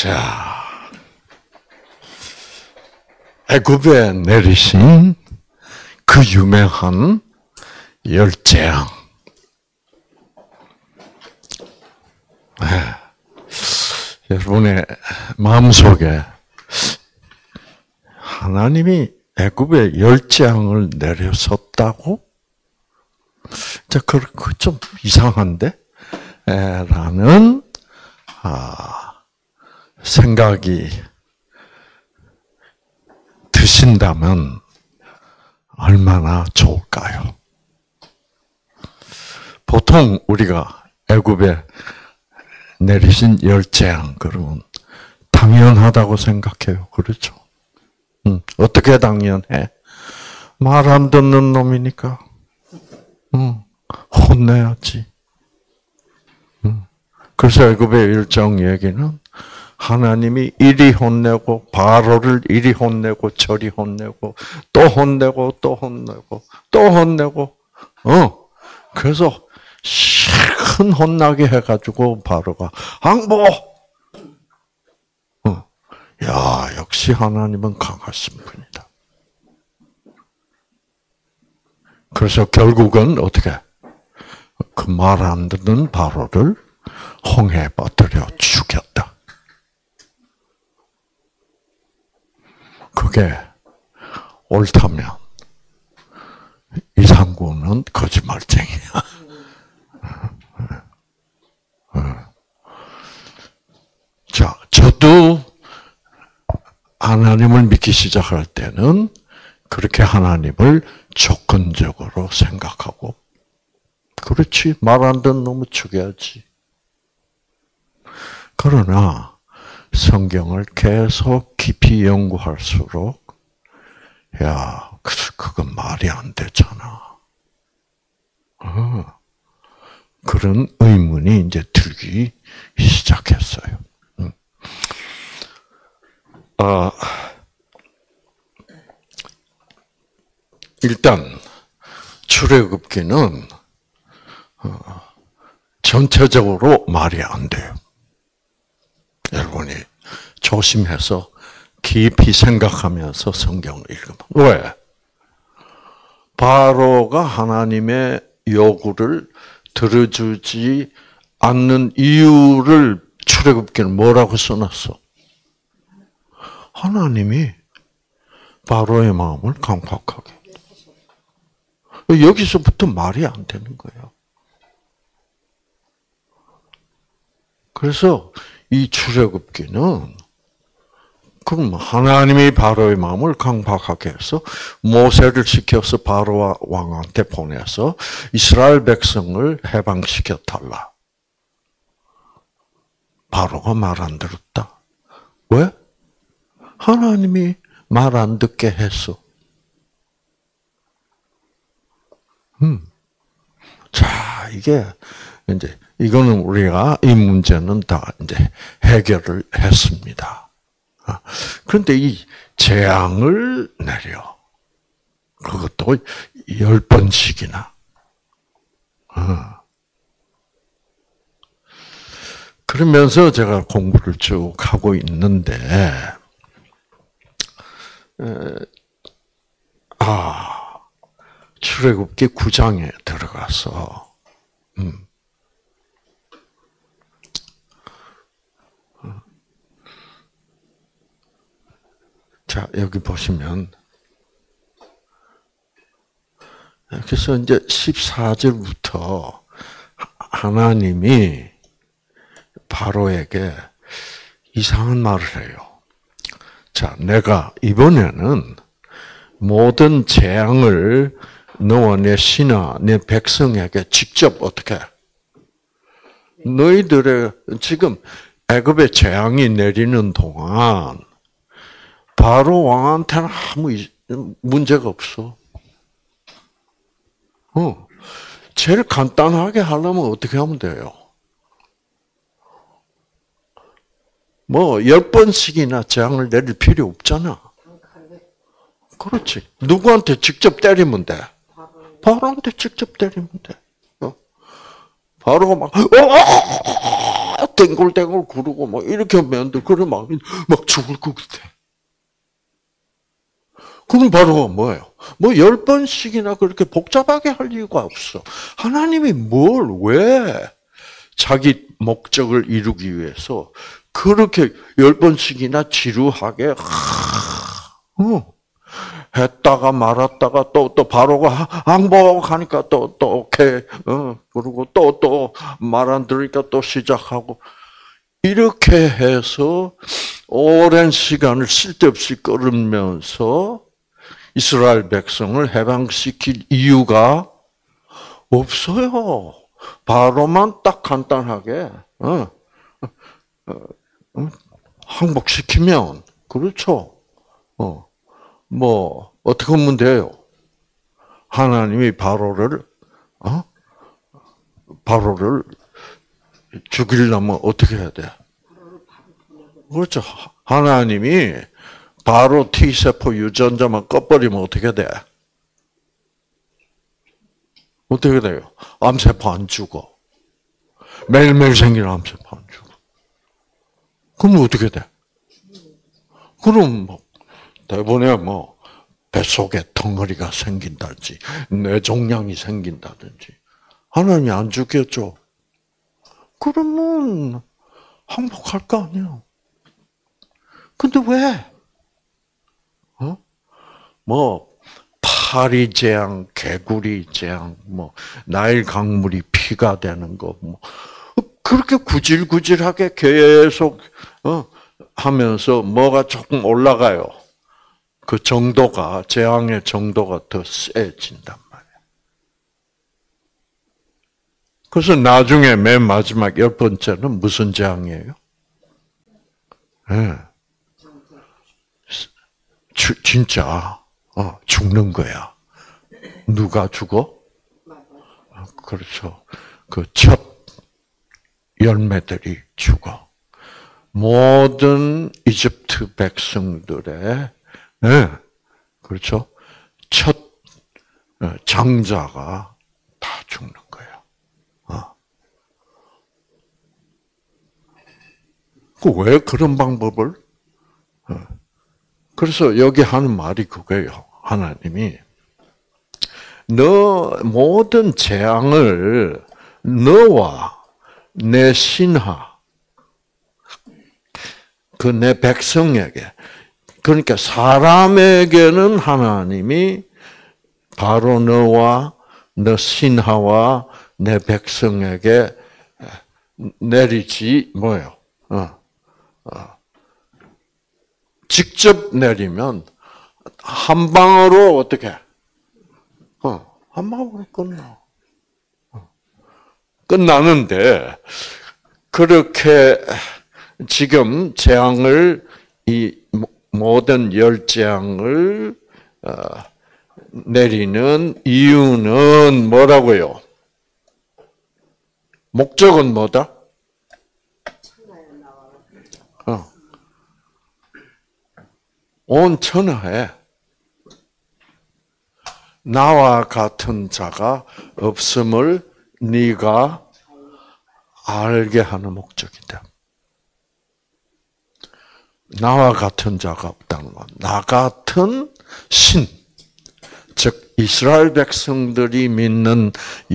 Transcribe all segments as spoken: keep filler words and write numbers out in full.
자, 애굽에 내리신 그 유명한 열 재앙. 네. 여러분의 마음속에 하나님이 애굽에 열 재앙을 내렸었다고? 자, 그 좀 이상한데? 라는 아, 생각이 드신다면 얼마나 좋을까요? 보통 우리가 애굽에 내리신 열 재앙 그러면 당연하다고 생각해요. 그렇죠? 응. 어떻게 당연해? 말 안 듣는 놈이니까 응. 혼내야지. 응. 그래서 애굽의 일정 얘기는 하나님이 이리 혼내고 바로를 이리 혼내고 저리 혼내고 또 혼내고 또 혼내고 또 혼내고 어 그래서 큰 혼나게 해가지고 바로가 항복. 어. 야 역시 하나님은 강하신 분이다. 그래서 결국은 어떻게 그 말 안 듣는 바로를 홍해에 빠뜨려 죽였다. 그게 옳다면 이상구는 거짓말쟁이야. 자, 저도 하나님을 믿기 시작할 때는 그렇게 하나님을 조건적으로 생각하고, 그렇지, 말 안 듣는 놈을 죽여야지. 그러나 성경을 계속 깊이 연구할수록, 야, 그건 말이 안 되잖아. 어, 그런 의문이 이제 들기 시작했어요. 음. 아, 일단 출애굽기는 어, 전체적으로 말이 안 돼요. 여러분이 조심해서 깊이 생각하면서 성경을 읽으면. 왜? 바로가 하나님의 요구를 들어주지 않는 이유를 출애굽기는 뭐라고 써놨어? 하나님이 바로의 마음을 강팍하게. 여기서부터 말이 안 되는 거예요. 그래서 이 출애굽기는 그럼 하나님이 바로의 마음을 강팍하게 해서 모세를 시켜서 바로 왕한테 보내서 이스라엘 백성을 해방시켜 달라. 바로가 말 안 들었다. 왜? 하나님이 말 안 듣게 했어. 음. 자, 이게 이제 이거는 우리가 이 문제는 다 이제 해결을 했습니다. 그런데 이 재앙을 내려. 그것도 열 번씩이나. 그러면서 제가 공부를 쭉 하고 있는데, 아, 출애굽기 구 장에 들어가서, 음. 자, 여기 보시면, 그래서 이제 십사 절부터 하나님이 바로에게 이상한 말을 해요. 자, 내가 이번에는 모든 재앙을 너와 내 신하, 내 백성에게 직접 어떻게, 너희들의 지금 애굽에 재앙이 내리는 동안 바로 왕한테는 아무 문제가 없어. 어, 제일 간단하게 하려면 어떻게 하면 돼요? 뭐 열 번씩이나 재앙을 내릴 필요 없잖아. 그렇지. 누구한테 직접 때리면 돼? 바로한테 직접 때리면 돼. 어. 바로가 막 어, 막 땡골땡골 구르고 막 이렇게 하면 그런 마음이 막 죽을 것 같아. 그럼 바로 뭐예요? 뭐 열 번씩이나 그렇게 복잡하게 할 이유가 없어. 하나님이 뭘, 왜 자기 목적을 이루기 위해서 그렇게 열 번씩이나 지루하게, 어, 했다가 말았다가 또, 또 바로가 항복하니까 또, 또, 오케이, 어, 그리고 또, 또 말 안 들으니까 또 시작하고, 이렇게 해서 오랜 시간을 쓸데없이 끌으면서 이스라엘 백성을 해방시킬 이유가 없어요. 바로만 딱 간단하게 어, 어, 어, 항복시키면 그렇죠. 어, 뭐 어떻게 하면 돼요? 하나님이 바로를 어? 바로를 죽이려면 어떻게 해야 돼? 그렇죠. 하나님이 바로 T세포 유전자만 꺼버리면 어떻게 돼? 어떻게 돼요? 암세포 안 죽어. 매일매일 생기는 암세포 안 죽어. 그럼 어떻게 돼? 그럼 뭐 대본에 뭐 뱃속에 덩어리가 생긴다든지 뇌종양이 생긴다든지 하나님이 안 죽였죠. 그러면 항복할 거 아니에요. 근데 왜? 어? 뭐 파리 재앙, 개구리 재앙, 뭐 나일 강물이 피가 되는 거, 뭐 그렇게 구질구질하게 계속 어, 하면서 뭐가 조금 올라가요. 그 정도가 재앙의 정도가 더 세진단 말이에요. 그래서 나중에 맨 마지막 열 번째는 무슨 재앙이에요? 네. 주, 진짜 어, 죽는 거야. 누가 죽어? 그렇죠. 그 첫 열매들이 죽어. 모든 이집트 백성들의 네, 그렇죠. 첫 장자가 다 죽는 거예요. 어. 그 왜 그런 방법을? 어. 그래서 여기 하는 말이 그거예요. 하나님이 너 모든 재앙을 너와 내 신하 그 내 백성에게 그러니까 사람에게는 하나님이 바로 너와 너 신하와 내 백성에게 내리지 뭐요? 어, 어. 직접 내리면 한 방으로 어떻게? 어, 한 방으로 끝나. 어. 끝나는데 그렇게 지금 재앙을 이 모든 열 재앙을 내리는 이유는 뭐라고요? 목적은 뭐다? 어. 온 천하에 나와 같은 자가 없음을 네가 알게 하는 목적이다. 나와 같은 자가 없다는 건 나 같은 신, 즉 이스라엘 백성들이 믿는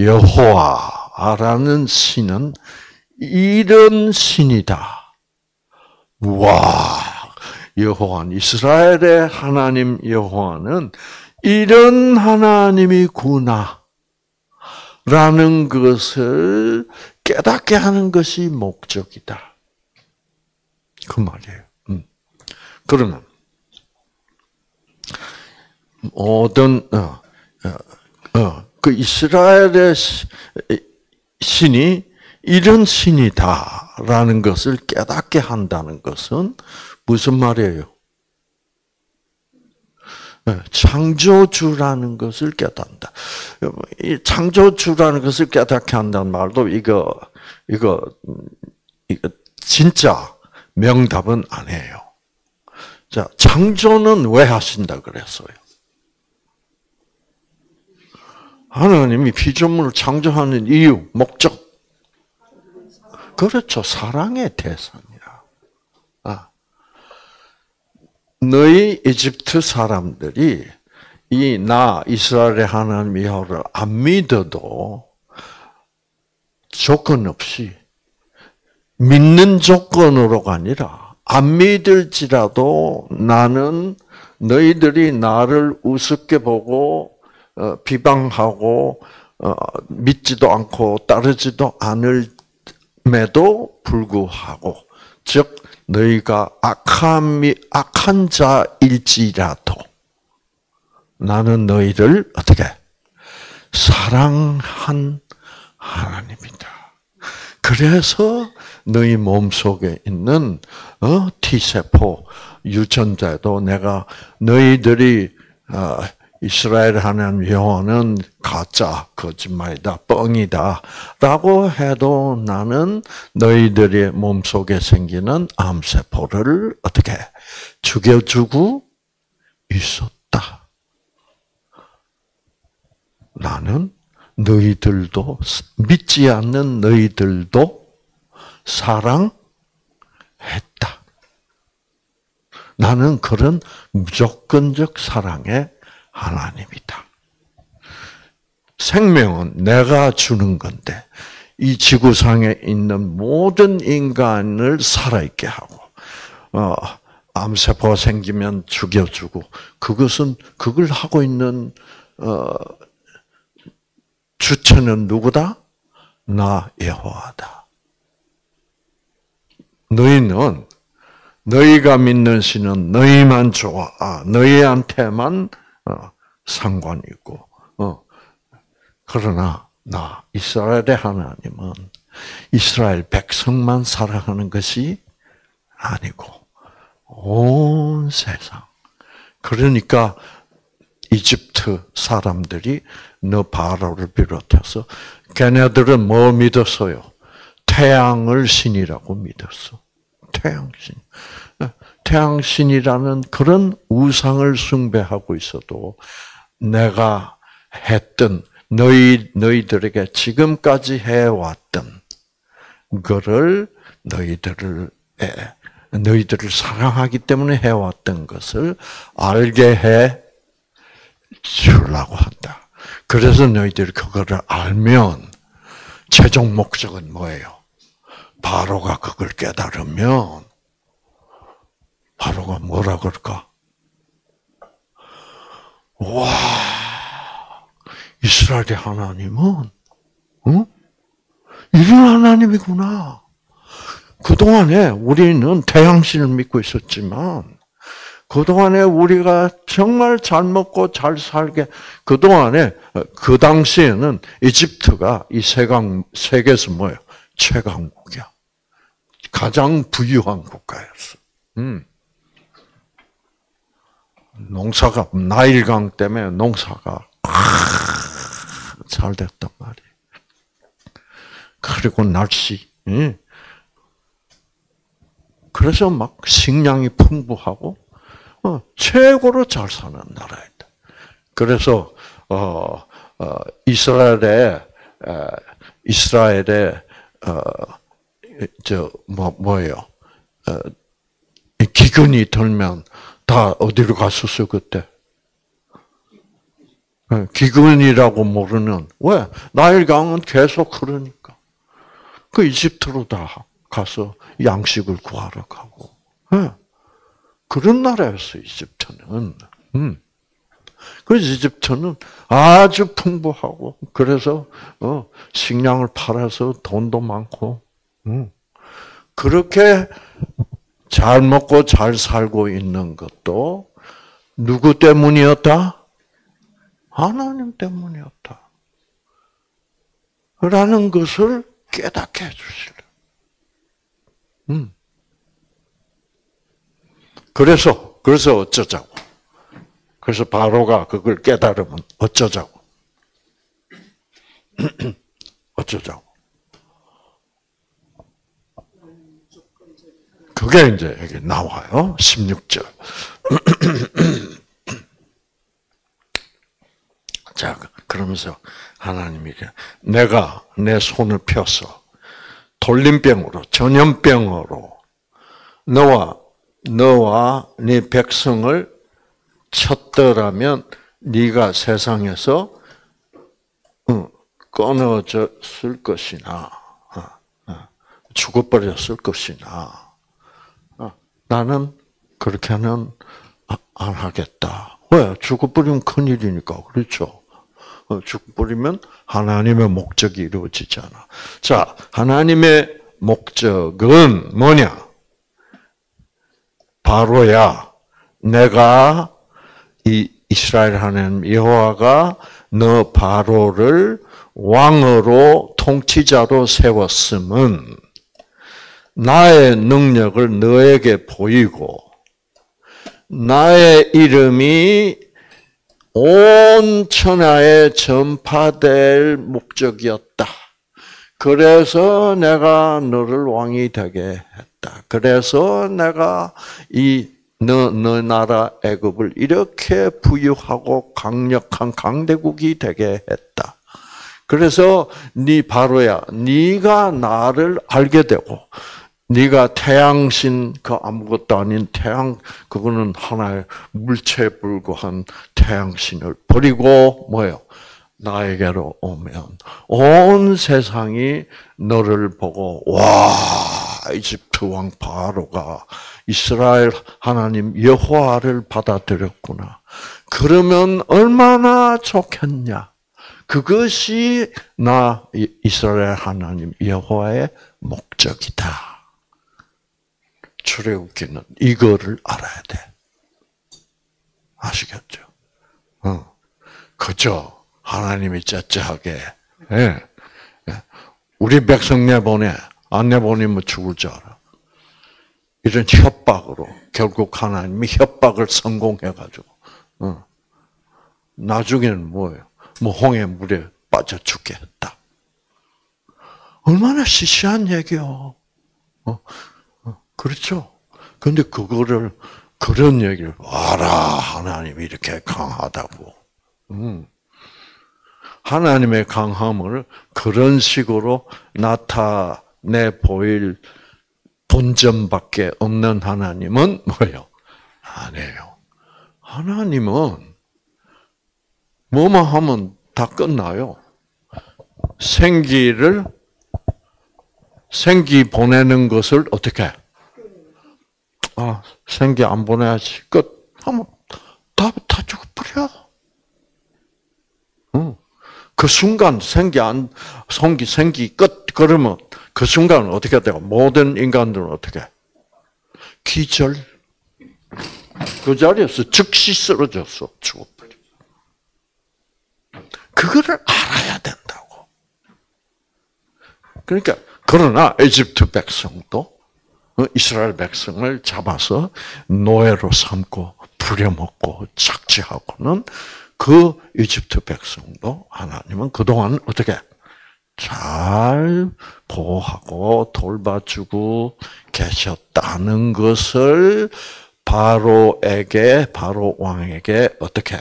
여호와라는 신은 이런 신이다. 와, 여호와는 이스라엘의 하나님 여호와는 이런 하나님이구나 라는 것을 깨닫게 하는 것이 목적이다. 그 말이에요. 그러면 모든 어, 어, 어, 그 이스라엘의 신이 이런 신이다라는 것을 깨닫게 한다는 것은 무슨 말이에요? 창조주라는 것을 깨닫는다. 이 창조주라는 것을 깨닫게 한다는 말도 이거 이거 이거 진짜 명답은 아니에요. 자, 창조는 왜 하신다 그랬어요? 하나님이 피조물을 창조하는 이유, 목적. 그렇죠. 사랑의 대상이라. 아. 너희 이집트 사람들이 이 나 이스라엘의 하나님 여호와를 안 믿어도 조건 없이 믿는 조건으로가 아니라 안 믿을지라도 나는 너희들이 나를 우습게 보고 어, 비방하고 어, 믿지도 않고 따르지도 않을에도 불구하고, 즉 너희가 악한 악한 자일지라도 나는 너희를 어떻게 사랑한 하나님이다. 그래서 너희 몸 속에 있는 어, T세포, 유전자도 내가 너희들이 어, 이스라엘 하나님 여호와는 가짜, 거짓말이다, 뻥이다 라고 해도 나는 너희들의 몸속에 생기는 암세포를 어떻게 죽여주고 있었다. 나는 너희들도, 믿지 않는 너희들도 사랑했다. 나는 그런 무조건적 사랑의 하나님이다. 생명은 내가 주는 건데 이 지구상에 있는 모든 인간을 살아있게 하고 어, 암세포가 생기면 죽여주고, 그것은 그걸 하고 있는 어, 주체는 누구다? 나 여호와다. 너희는 너희가 믿는 신은 너희만 좋아, 아, 너희한테만 어, 상관이 있고, 어. 그러나 나 이스라엘의 하나님은 이스라엘 백성만 사랑하는 것이 아니고 온 세상. 그러니까 이집트 사람들이 너 바로를 비롯해서 걔네들은 뭐 믿었어요? 태양을 신이라고 믿었어. 태양신. 태양신이라는 그런 우상을 숭배하고 있어도 내가 했던, 너희, 너희들에게 지금까지 해왔던 그거를 너희들을, 너희들을 사랑하기 때문에 해왔던 것을 알게 해 주려고 한다. 그래서 너희들이 그거를 알면 최종 목적은 뭐예요? 바로가 그걸 깨달으면 바로가 뭐라 그럴까? 와, 이스라엘의 하나님은 응? 이런 하나님이구나. 그동안에 우리는 태양신을 믿고 있었지만 그동안에 우리가 정말 잘 먹고 잘 살게, 그동안에, 그 당시에는 이집트가 이 세강, 세계에서 뭐예요? 최강국이야. 가장 부유한 국가였어. 음. 농사가, 나일강 때문에 농사가 잘 됐단 말이에요. 그리고 날씨. 음. 그래서 막 식량이 풍부하고, 어, 최고로 잘 사는 나라였다. 그래서 어, 어, 이스라엘에 어, 이스라엘에 어, 저뭐 뭐예요? 어, 기근이 들면 다 어디로 갔었어요 그때? 기근이라고 모르는, 왜? 나일강은 계속 흐르니까 그 이집트로 다 가서 양식을 구하러 가고. 네. 그런 나라였어요, 이집트는. 음. 그래서 이집트는 아주 풍부하고, 그래서, 어, 식량을 팔아서 돈도 많고, 음. 그렇게 잘 먹고 잘 살고 있는 것도 누구 때문이었다? 하나님 때문이었다. 라는 것을 깨닫게 해주시려. 음. 그래서, 그래서 어쩌자고. 그래서 바로가 그걸 깨달으면 어쩌자고. 어쩌자고. 그게 이제 여기 나와요. 십육 절. 자, 그러면서 하나님이 내가 내 손을 펴서 돌림병으로, 전염병으로 너와 너와 네 백성을 쳤더라면 네가 세상에서 끊어졌을 것이나 죽어버렸을 것이나 나는 그렇게는 안 하겠다. 왜? 죽어버리면 큰일이니까. 그렇죠. 죽어버리면 하나님의 목적이 이루어지잖아. 자, 하나님의 목적은 뭐냐? 바로야, 내가 이 이스라엘 하나님 여호와가 너 바로를 왕으로 통치자로 세웠음은 나의 능력을 너에게 보이고 나의 이름이 온 천하에 전파될 목적이었다. 그래서 내가 너를 왕이 되게 했다. 그래서 내가 이 너, 너 나라 애굽을 이렇게 부유하고 강력한 강대국이 되게 했다. 그래서 네 바로야, 네가 나를 알게 되고, 네가 태양신 그 아무것도 아닌 태양 그거는 하나의 물체에 불과한 태양신을 버리고 뭐예요? 나에게로 오면 온 세상이 너를 보고 와 이집트 왕 바로가 이스라엘 하나님 여호와를 받아들였구나. 그러면 얼마나 좋겠냐. 그것이 나 이스라엘 하나님 여호와의 목적이다. 출애굽기는 이거를 알아야 돼. 아시겠죠? 어. 그죠? 하나님이 째째하게 예. 예. 우리 백성 내보내 안 내보내면 죽을 줄 알아. 이런 협박으로 결국 하나님이 협박을 성공해가지고 어. 나중에는 뭐예요? 뭐 홍해 물에 빠져 죽게 했다. 얼마나 시시한 얘기요. 어. 그렇죠. 근데 그거를, 그런 얘기를, 알아, 하나님이 이렇게 강하다고. 음. 하나님의 강함을 그런 식으로 나타내 보일 본점밖에 없는 하나님은 뭐예요? 아니에요. 하나님은 뭐만 하면 다 끝나요. 생기를, 생기 보내는 것을 어떻게 해? 아, 생기 안 보내야지. 끝. 하면 다, 다 죽어버려. 응. 그 순간 생기 안, 생기, 생기 끝. 그러면 그 순간 어떻게 돼요? 모든 인간들은 어떻게 해? 기절. 그 자리에서 즉시 쓰러졌어. 죽어버려. 그거를 알아야 된다고. 그러니까, 그러나 이집트 백성도 이스라엘 백성을 잡아서 노예로 삼고 부려먹고 착취하고는 그 이집트 백성도 하나님은 그동안 어떻게 잘 보호하고 돌봐주고 계셨다는 것을 바로에게, 바로 왕에게 어떻게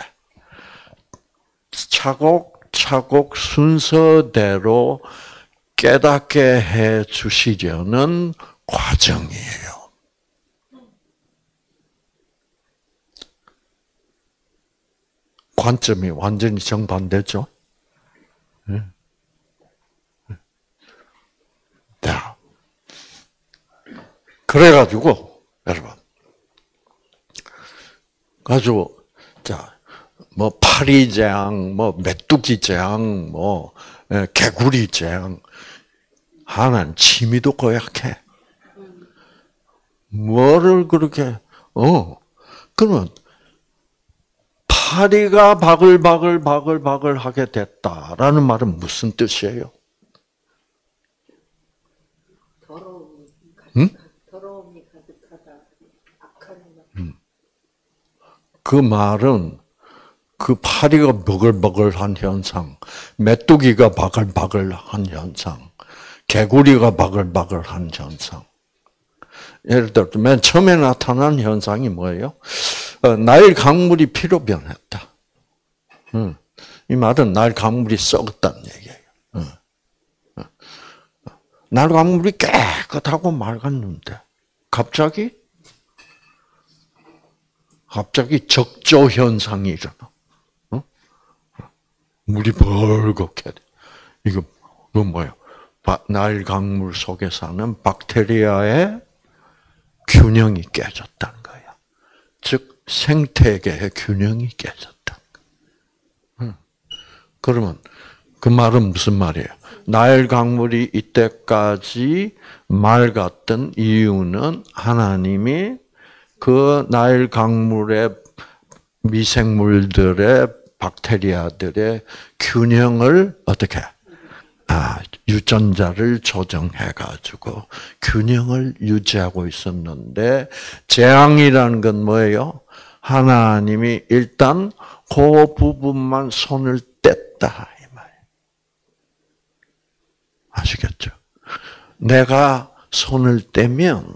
차곡차곡 순서대로 깨닫게 해 주시려는 과정이에요. 관점이 완전히 정반대죠. 네. 자, 그래가지고 여러분, 가지고 자, 뭐 파리재앙, 뭐 메뚜기재앙, 뭐 개구리재앙, 하나는 치미도 고약해. 뭐를 그렇게, 어, 그러면, 파리가 바글바글 바글바글 하게 됐다라는 말은 무슨 뜻이에요? 더러움이, 응? 더러움이 가득하다. 악한 음. 그 말은 그 파리가 버글버글한 현상, 메뚜기가 바글바글한 현상, 개구리가 바글바글한 현상. 예를 들어 맨 처음에 나타난 현상이 뭐예요? 어, 나일 강물이 피로 변했다. 음, 이 말은 나일 강물이 썩었다는 얘기예요. 음, 나일 강물이 깨끗하고 맑았는데 갑자기 갑자기 적조 현상이 일어나. 어? 물이 벌겋게 돼. 이거 이거 뭐예요? 나일 강물 속에 사는 박테리아의 균형이 깨졌다는 거야. 즉 생태계의 균형이 깨졌다. 응. 그러면 그 말은 무슨 말이에요? 나일 강물이 이때까지 맑았던 이유는 하나님이 그 나일 강물의 미생물들의 박테리아들의 균형을 어떻게 아, 유전자를 조정해 가지고 균형을 유지하고 있었는데 재앙이라는 건 뭐예요? 하나님이 일단 그 부분만 손을 뗐다 이 말이에요. 아시겠죠? 내가 손을 떼면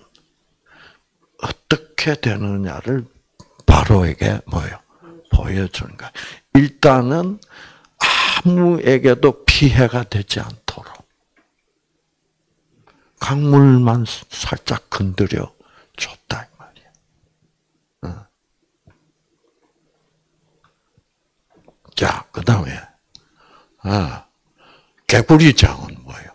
어떻게 되느냐를 바로에게 뭐예요? 보여주는 거예요. 일단은 아무에게도 피해가 되지 않도록 강물만 살짝 건드려 줬다 이 말이야. 자, 그 다음에 아, 개구리장은 뭐예요?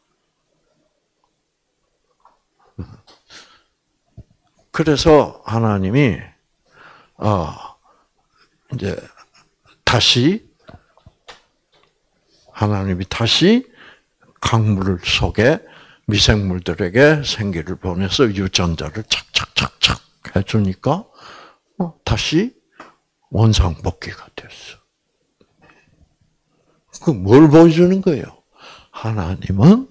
그래서 하나님이 어 이제 다시 하나님이 다시 강물 속에 미생물들에게 생기를 보내서 유전자를 착착착착 해주니까 어, 다시 원상복귀가 됐어. 그 뭘 보여주는 거예요? 하나님은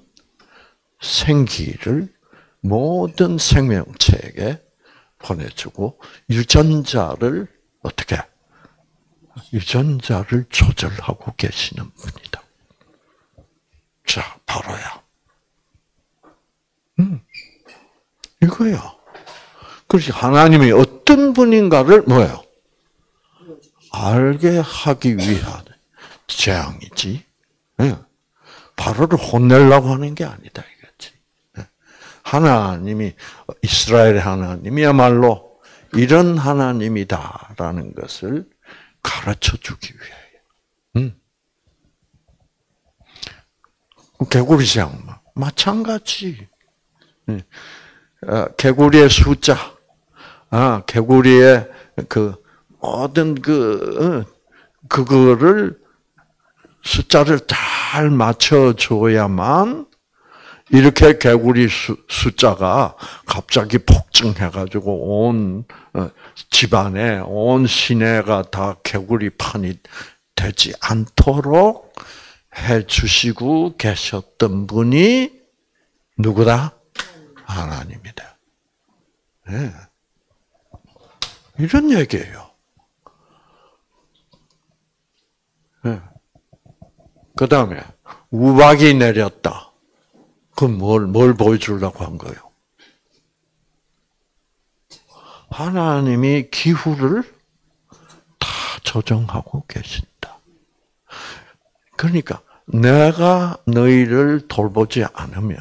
생기를 모든 생명체에게 보내주고 유전자를 어떻게 유전자를 조절하고 계시는 분이다. 자, 바로야. 음, 이거야. 그렇지. 하나님이 어떤 분인가를 뭐예요? 알게 하기 위한 재앙이지. 네. 바로를 혼내려고 하는 게 아니다 이거지. 네. 하나님이 이스라엘의 하나님이야말로 이런 하나님이다라는 것을 가르쳐 주기 위하여. 음. 개구리장 마찬가지. 개구리의 숫자, 아 개구리의 그 모든 그 그거를 숫자를 잘 맞춰줘야만 이렇게 개구리 수, 숫자가 갑자기 폭증해가지고 온 집안에 온 시내가 다 개구리판이 되지 않도록 해주시고 계셨던 분이 누구다? 하나님이다. 네. 이런 얘기예요. 네. 그 다음에 우박이 내렸다. 그럼 뭘, 뭘 보여주려고 한 거예요? 하나님이 기후를 다 조정하고 계신다. 그러니까 내가 너희를 돌보지 않으면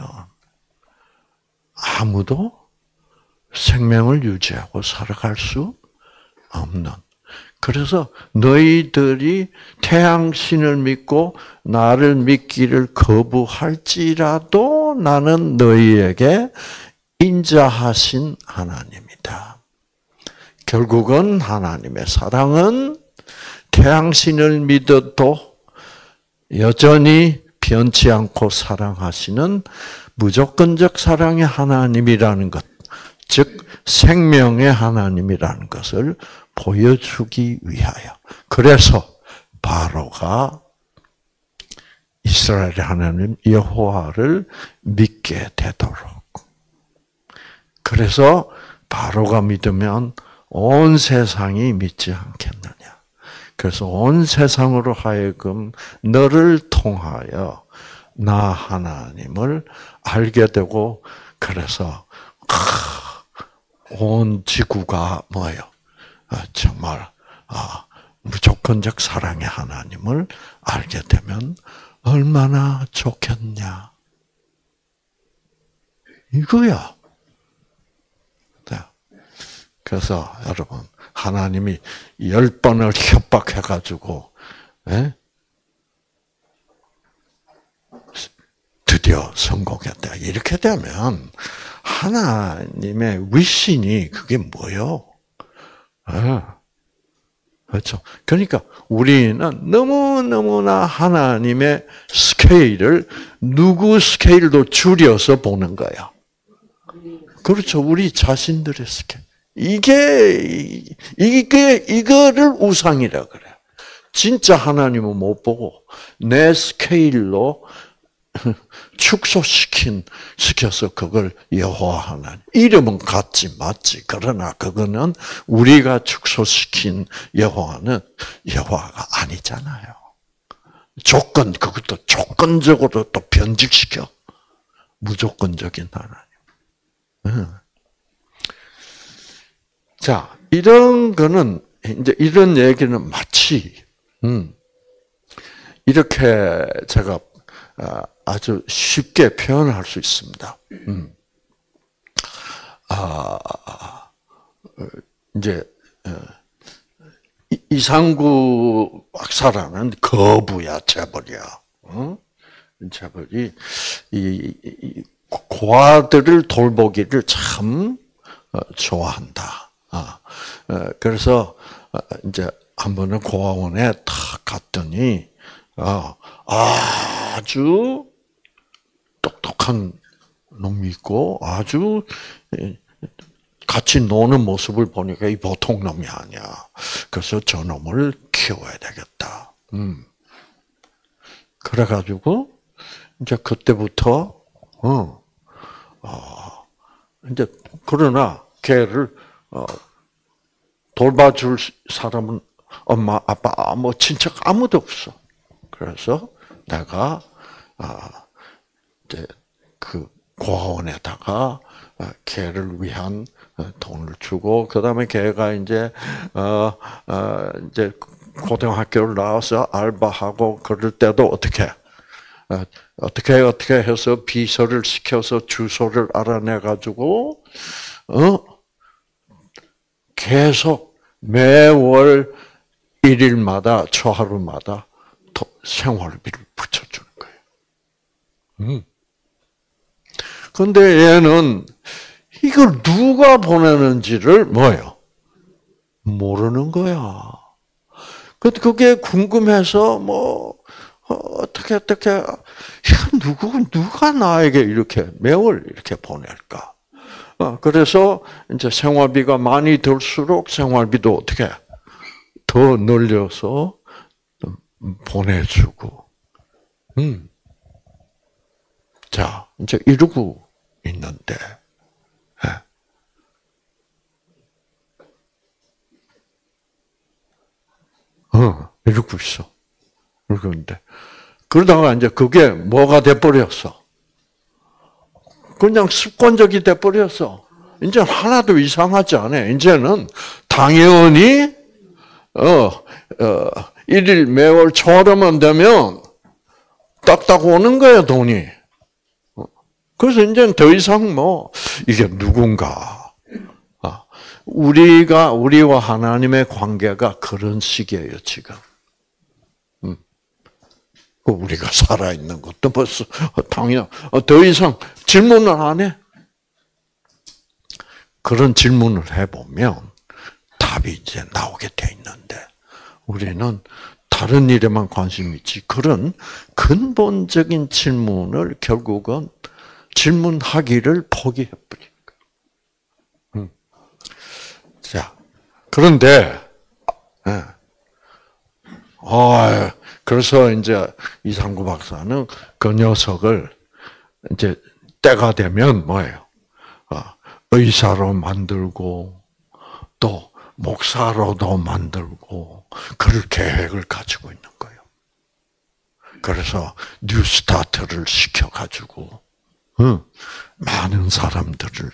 아무도 생명을 유지하고 살아갈 수 없는. 그래서 너희들이 태양신을 믿고 나를 믿기를 거부할지라도 나는 너희에게 인자하신 하나님이다. 결국은 하나님의 사랑은 태양신을 믿어도 여전히 변치 않고 사랑하시는 무조건적 사랑의 하나님이라는 것, 즉 생명의 하나님이라는 것을 보여주기 위하여. 그래서 바로가 이스라엘의 하나님 여호와를 믿게 되도록. 그래서 바로가 믿으면 온 세상이 믿지 않겠느냐. 그래서 온 세상으로 하여금 너를 통하여 나 하나님을 알게 되고, 그래서 온 지구가 뭐예요? 정말 무조건적 사랑의 하나님을 알게 되면 얼마나 좋겠냐. 이거야. 그래서 여러분, 하나님이 열 번을 협박해가지고, 예? 드디어 성공했다. 이렇게 되면 하나님의 위신이 그게 뭐요? 예. 그렇죠. 그러니까 우리는 너무너무나 하나님의 스케일을 누구 스케일도 줄여서 보는 거야. 그렇죠. 우리 자신들의 스케일. 이게, 이게, 이거를 우상이라 그래. 진짜 하나님은 못 보고 내 스케일로 축소시킨, 시켜서 그걸 여호와 하나님. 이름은 같지, 맞지. 그러나 그거는 우리가 축소시킨 여호와는 여호와가 아니잖아요. 조건, 그것도 조건적으로 또 변질시켜. 무조건적인 하나님. 응. 자, 이런 거는, 이제 이런 얘기는 마치, 음, 이렇게 제가 아주 쉽게 표현할 수 있습니다. 음. 아, 이제, 이상구 박사라는 거부야, 재벌이야. 응? 재벌이, 이, 이 고아들을 돌보기를 참 좋아한다. 아, 그래서 이제 한 번은 고아원에 탁 갔더니 아, 아주 똑똑한 놈이 있고 아주 같이 노는 모습을 보니까 이 보통 놈이 아니야. 그래서 저 놈을 키워야 되겠다. 음. 그래가지고 이제 그때부터 어, 어 이제 그러나 걔를 어, 돌봐줄 사람은 엄마, 아빠, 뭐 친척 아무도 없어. 그래서 내가 아, 이제 그 고아원에다가 걔를 위한 돈을 주고 그다음에 걔가 이제 어, 어 이제 고등학교를 나와서 알바하고 그럴 때도 어떻게 어, 어떻게 어떻게 해서 비서를 시켜서 주소를 알아내 가지고 어 계속 매월 일일마다 초하루마다 생활비를 붙여주는 거예요. 음. 근데 얘는 이걸 누가 보내는지를 뭐예요? 모르는 거야. 그게 궁금해서 뭐 어떻게 어떻게 야, 누구 누가 나에게 이렇게 매월 이렇게 보낼까? 그래서 이제 생활비가 많이 들수록 생활비도 어떻게 더 늘려서 보내주고, 음. 자 이제 이러고 있는데, 예. 어 이러고 있어. 그런데 그러다가 이제 그게 뭐가 돼버렸어? 그냥 습관적이 돼버렸어. 이제 하나도 이상하지 않아. 이제는 당연히 어, 어, 일일 매월 초하루만 되면 딱딱 오는 거야, 돈이. 그래서 이제는 더 이상 뭐 이게 누군가 우리가 우리와 하나님의 관계가 그런 식이에요, 지금. 우리가 살아있는 것도 벌써 당연 더 이상 질문을 안 해. 그런 질문을 해보면 답이 이제 나오게 돼 있는데 우리는 다른 일에만 관심 있지 그런 근본적인 질문을 결국은 질문하기를 포기해버린 거예요. 자, 그런데 예. 어, 그래서 이제 이상구 박사는 그 녀석을 이제 때가 되면 뭐예요? 의사로 만들고 또 목사로도 만들고 그럴 계획을 가지고 있는 거예요. 그래서 뉴스타트를 시켜가지고 많은 사람들을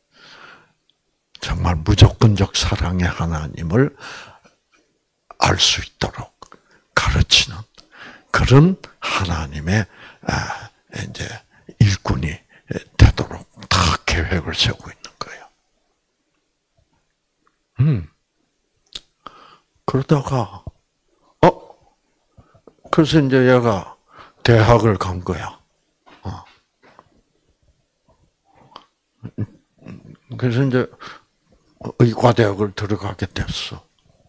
정말 무조건적 사랑의 하나님을 알 수 있도록 가르치는 그런 하나님의 이제 일꾼이 되도록 다 계획을 세우고 있는 거예요. 음. 그러다가, 어? 그래서 이제 얘가 대학을 간 거야. 어. 그래서 이제 의과대학을 들어가게 됐어.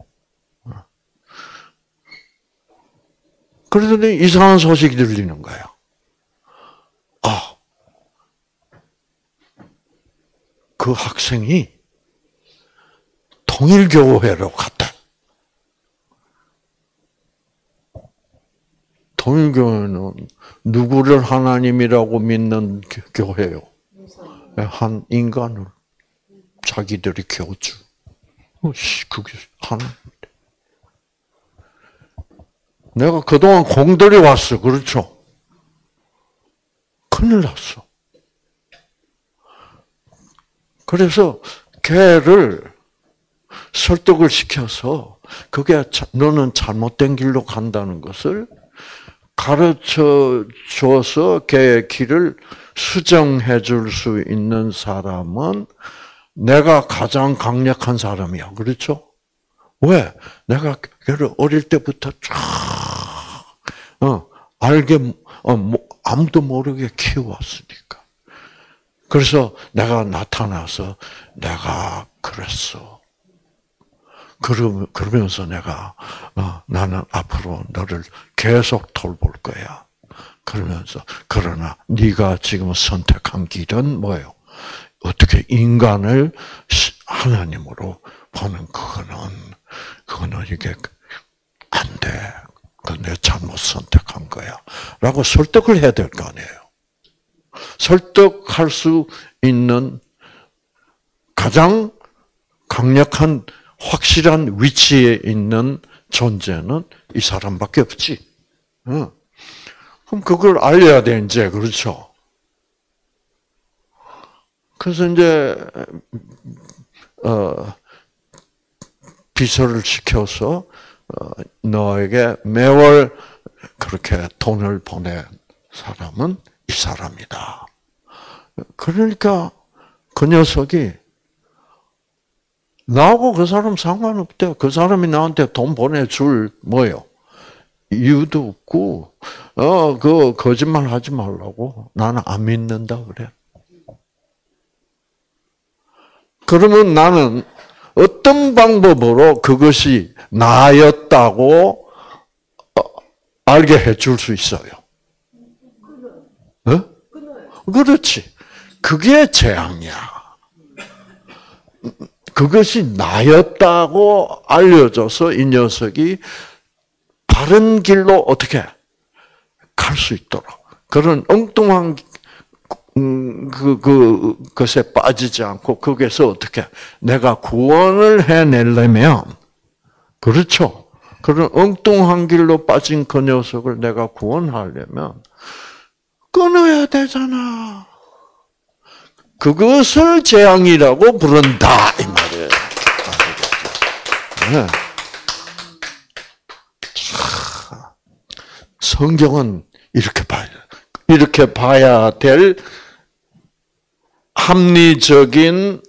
그러더니 이상한 소식이 들리는 거야. 아, 그 학생이 통일교회로 갔다. 통일교회는 누구를 하나님이라고 믿는 교회요? 한 인간을 자기들이 교주. 그게 하나님. 내가 그동안 공들이 왔어. 그렇죠? 큰일 났어. 그래서 걔를 설득을 시켜서 그게 너는 잘못된 길로 간다는 것을 가르쳐 줘서 걔의 길을 수정해 줄 수 있는 사람은 내가 가장 강력한 사람이야. 그렇죠? 왜? 내가 걔를 어릴 때부터 쫙, 어, 알게, 어, 뭐, 아무도 모르게 키워왔으니까. 그래서 내가 나타나서 내가 그랬어. 그러면서 내가, 어, 나는 앞으로 너를 계속 돌볼 거야. 그러면서, 그러나 네가 지금 선택한 길은 뭐예요? 어떻게 인간을 하나님으로 보는 그거는, 그거는 이게 안 돼. 그건 내가 잘못 선택한 거야. 라고 설득을 해야 될 거 아니에요. 설득할 수 있는 가장 강력한 확실한 위치에 있는 존재는 이 사람밖에 없지. 응. 그럼 그걸 알려야 돼, 이제. 그렇죠? 그래서 이제, 어, 비서를 시켜서, 어, 너에게 매월 그렇게 돈을 보낸 사람은 이 사람이다. 그러니까 그 녀석이 나하고 그 사람 상관없대요. 그 사람이 나한테 돈 보내줄 뭐요? 이유도 없고, 어, 그 거짓말 하지 말라고 나는 안 믿는다 그래. 그러면 나는 어떤 방법으로 그것이 나였다고 알게 해줄 수 있어요? 어? 그렇지. 그게 재앙이야. 그것이 나였다고 알려줘서 이 녀석이 바른 길로 어떻게 갈 수 있도록 그런 엉뚱한 그, 그, 것에 빠지지 않고 거기에서 어떻게 내가 구원을 해내려면 그렇죠. 그런 엉뚱한 길로 빠진 그 녀석을 내가 구원하려면 끊어야 되잖아. 그것을 재앙이라고 부른다 이 말이에요. 네. 성경은 이렇게 봐야 이렇게 봐야 될 합리적인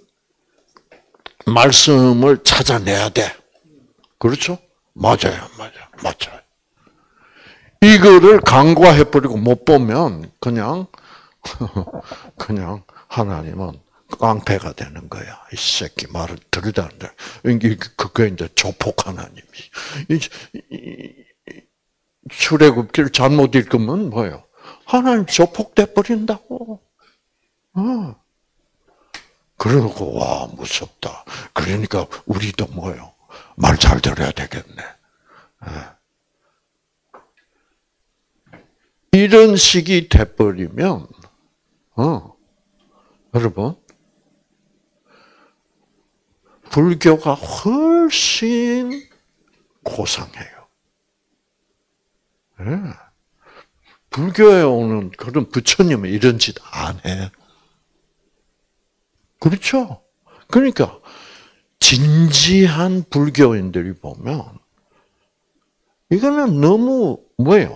말씀을 찾아내야 돼. 그렇죠? 맞아요, 맞아요, 맞아요. 이거를 간과해버리고 못 보면 그냥 그냥 하나님은 깡패가 되는 거야. 이 새끼 말을 들으다 안 돼. 이게 그게 이제 조폭 하나님이. 출애굽기를 잘못 읽으면 뭐예요? 하나님 조폭돼 버린다고. 어. 그러고 와 무섭다. 그러니까 우리도 뭐요? 말 잘 들어야 되겠네. 이런 식이 돼버리면, 어, 여러분, 불교가 훨씬 고상해요. 네. 불교에 오는 그런 부처님은 이런 짓 안 해. 그렇죠? 그러니까, 진지한 불교인들이 보면, 이거는 너무 뭐예요?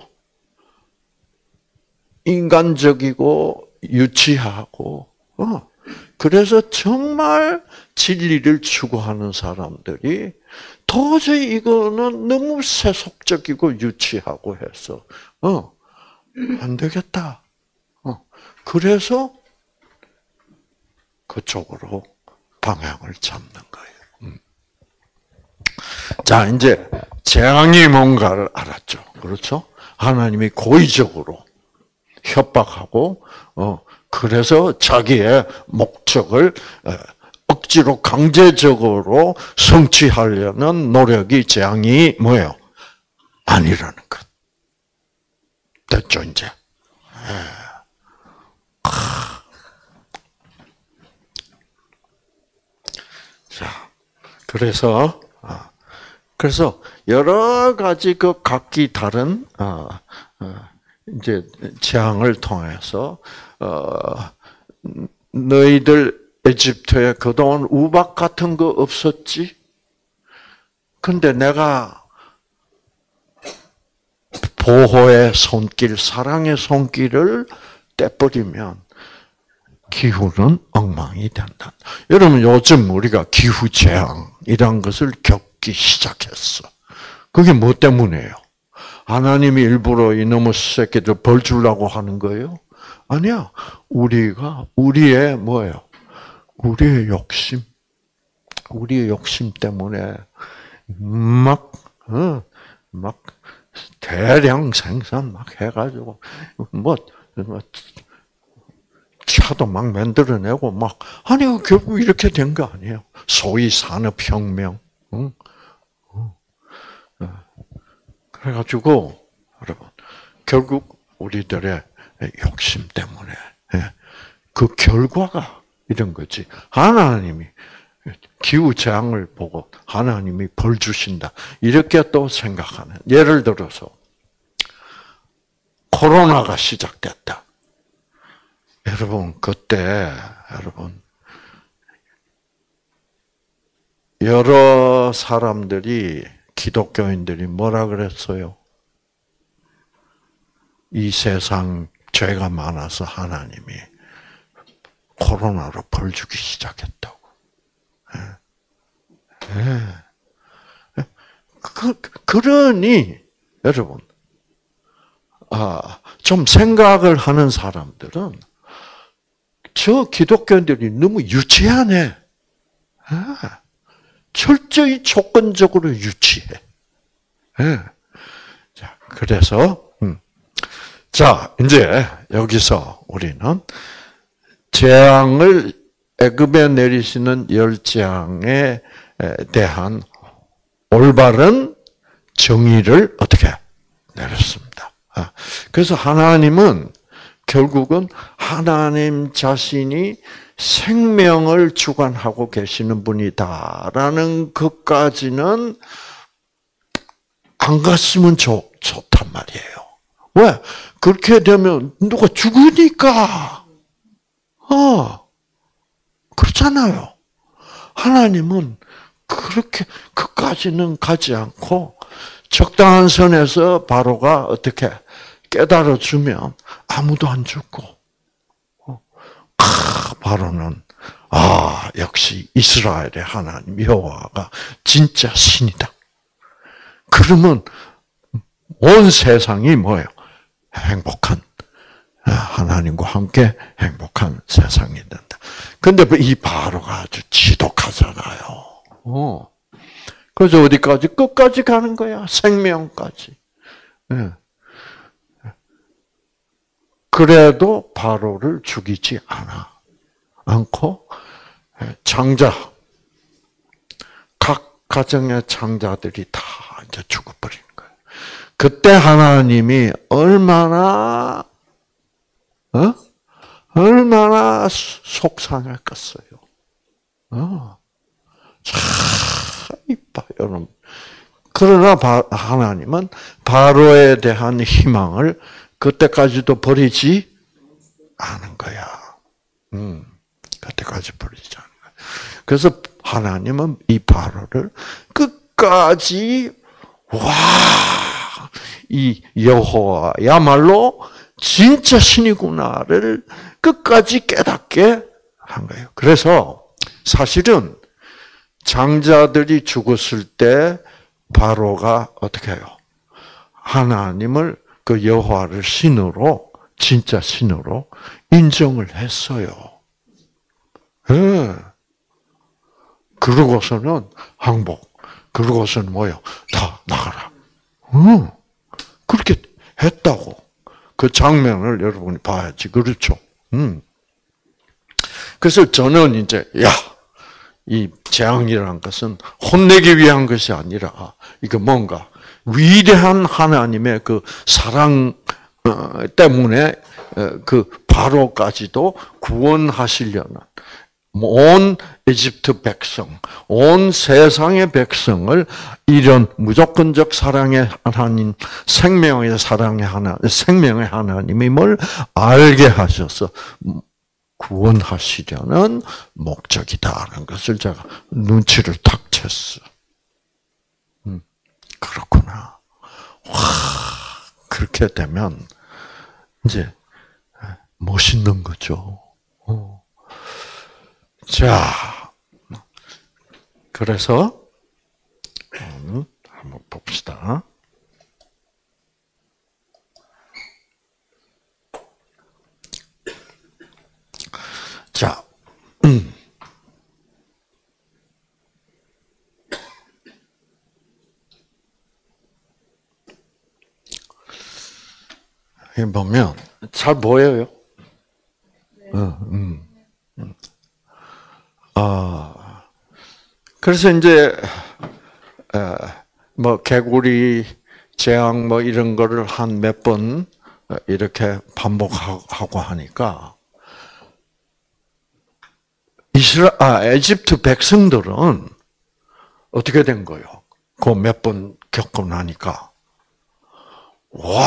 인간적이고 유치하고 어, 그래서 정말 진리를 추구하는 사람들이 도저히 이거는 너무 세속적이고 유치하고 해서 어, 안 되겠다. 어, 그래서 그쪽으로 방향을 잡는 거예요. 음. 자, 이제 재앙이 뭔가를 알았죠. 그렇죠? 하나님이 고의적으로 협박하고, 어, 그래서 자기의 목적을 억지로 강제적으로 성취하려는 노력이 재앙이 뭐예요? 아니라는 것. 됐죠, 이제. 자, 그래서, 그래서 여러 가지 그 각기 다른, 어, 어, 이제 재앙을 통해서, 어, 너희들 에집트에 그동안 우박 같은 거 없었지? 근데 내가 보호의 손길, 사랑의 손길을 떼버리면 기후는 엉망이 된다. 여러분, 요즘 우리가 기후재앙이란 것을 겪기 시작했어. 그게 뭐 때문이에요? 하나님이 일부러 이놈의 새끼들 벌 주려고 하는 거예요? 아니야. 우리가, 우리의 뭐예요? 우리의 욕심. 우리의 욕심 때문에 막, 어, 막, 대량 생산 막 해가지고, 뭐, 뭐 차도 막 만들어내고 막, 아니, 결국 이렇게 된 거 아니에요. 소위 산업혁명. 응? 그래가지고, 여러분, 결국 우리들의 욕심 때문에, 그 결과가 이런 거지. 하나님이 기후재앙을 보고 하나님이 벌 주신다. 이렇게 또 생각하는. 예를 들어서, 코로나가 시작됐다. 여러분, 그때, 여러분, 여러 사람들이, 기독교인들이 뭐라 그랬어요? 이 세상 죄가 많아서 하나님이 코로나로 벌 주기 시작했다고. 예. 그, 그러니, 여러분, 아, 좀 생각을 하는 사람들은 저 기독교인들이 너무 유치하네. 아, 철저히 조건적으로 유치해. 예. 자, 그래서, 음. 자, 이제 여기서 우리는 재앙을 애굽에 내리시는 열 재앙에 대한 올바른 정의를 어떻게 내렸습니다. 그래서 하나님은 결국은 하나님 자신이 생명을 주관하고 계시는 분이다라는 것까지는 안 갔으면 좋, 좋단 말이에요. 왜? 그렇게 되면 누가 죽으니까. 어, 그렇잖아요. 하나님은 그렇게 끝까지는 가지 않고 적당한 선에서 바로가 어떻게 깨달아주면 아무도 안 죽고, 아, 바로는 아 역시 이스라엘의 하나님 여호와가 진짜 신이다. 그러면 온 세상이 뭐예요? 행복한 하나님과 함께 행복한 세상이 된다. 근데 이 바로가 아주 지독하잖아요. 어. 그래서 어디까지? 끝까지 가는 거야. 생명까지. 네. 그래도 바로를 죽이지 않아. 않고 장자, 각 가정의 장자들이 다 이제 죽어버리는 거예요. 그때 하나님이 얼마나 어? 얼마나 속상했겠어요. 어. 참 이뻐, 여러분. 그러나 하나님은 바로에 대한 희망을 그때까지도 버리지 않은 거야. 음, 그때까지 버리지 않은 거야. 그래서 하나님은 이 바로를 끝까지 와, 이 여호와야말로 진짜 신이구나를 끝까지 깨닫게 한 거예요. 그래서 사실은 장자들이 죽었을 때 바로가 어떻게 해요? 하나님을 그 여호와를 신으로 진짜 신으로 인정을 했어요. 예. 그러고서는 항복. 그러고서는 뭐요? 다 나가라. 응. 그렇게 했다고. 그 장면을 여러분이 봐야지. 그렇죠? 음. 그래서 저는 이제, 야, 이 재앙이라는 것은 혼내기 위한 것이 아니라, 이거 뭔가, 위대한 하나님의 그 사랑 때문에 그 바로까지도 구원하시려는 온 이집트 백성, 온 세상의 백성을 이런 무조건적 사랑의 하나님, 생명의 사랑의 하나, 생명의 하나님임을 알게 하셔서 구원하시려는 목적이다라는 것을 제가 눈치를 탁 챘어. 음, 그렇구나. 와, 그렇게 되면 이제 멋있는 거죠. 어. 자, 그래서 음, 한번 봅시다. 자, 음. 여기 보면 잘 보여요. 네. 어, 음, 음. 아, 그래서 이제 에, 뭐 개구리 재앙 뭐 이런 거를 한 몇 번 이렇게 반복하고 하니까 이스라 아 에집트 백성들은 어떻게 된 거예요? 그 몇 번 겪고 나니까 와,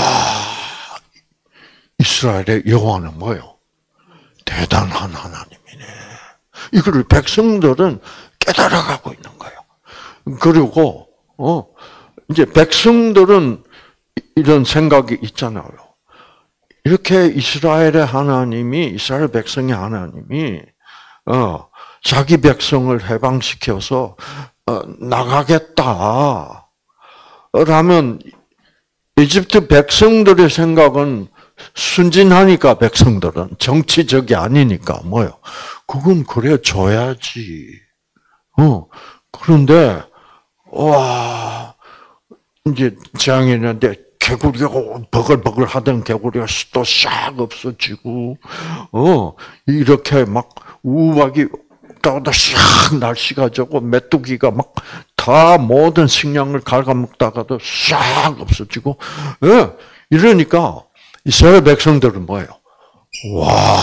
이스라엘의 여호와는 뭐예요? 대단한 하나님이네. 이거를 백성들은 깨달아가고 있는 거예요. 그리고 어 이제 백성들은 이런 생각이 있잖아요. 이렇게 이스라엘의 하나님이 이스라엘 백성의 하나님이 어 자기 백성을 해방시켜서 어, 나가겠다. 라면 이집트 백성들의 생각은 순진하니까 백성들은 정치적이 아니니까 뭐요? 그건 그래 줘야지. 어 그런데 와 이제 재앙이는데 개구리가 버글버글 하던 개구리가 또 싹 없어지고 어 이렇게 막 우박이 따다 싹 날씨가 져고 메뚜기가 막 다 모든 식량을 갉아먹다가도 싹 없어지고 예 이러니까 이스라엘 백성들은 뭐예요? 와,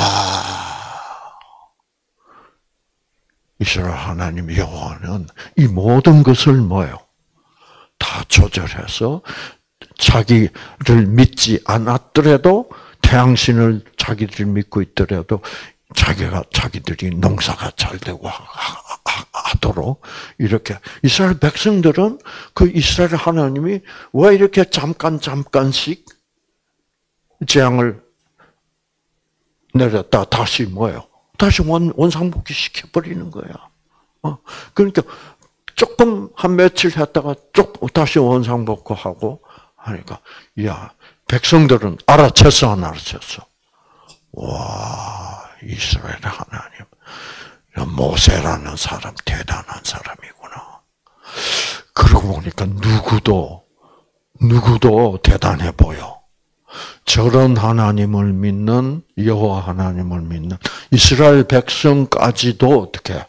이스라엘 하나님 여호와는 이 모든 것을 뭐예요? 다 조절해서 자기를 믿지 않았더라도 태양신을 자기들이 믿고 있더라도 자기가 자기들이 농사가 잘 되고 하도록 이렇게 이스라엘 백성들은 그 이스라엘 하나님이 왜 이렇게 잠깐 잠깐씩 재앙을 내렸다 다시 뭐예요? 다시 원 원상복귀 시켜버리는 거야. 어 그러니까 조금 한 며칠 했다가 쭉 다시 원상복구하고 하니까 야 백성들은 알아챘어 안 알아챘어? 와 이스라엘 하나님 모세라는 사람 대단한 사람이구나. 그러고 보니까 누구도 누구도 대단해 보여. 저런 하나님을 믿는 여호와 하나님을 믿는 이스라엘 백성까지도 어떻게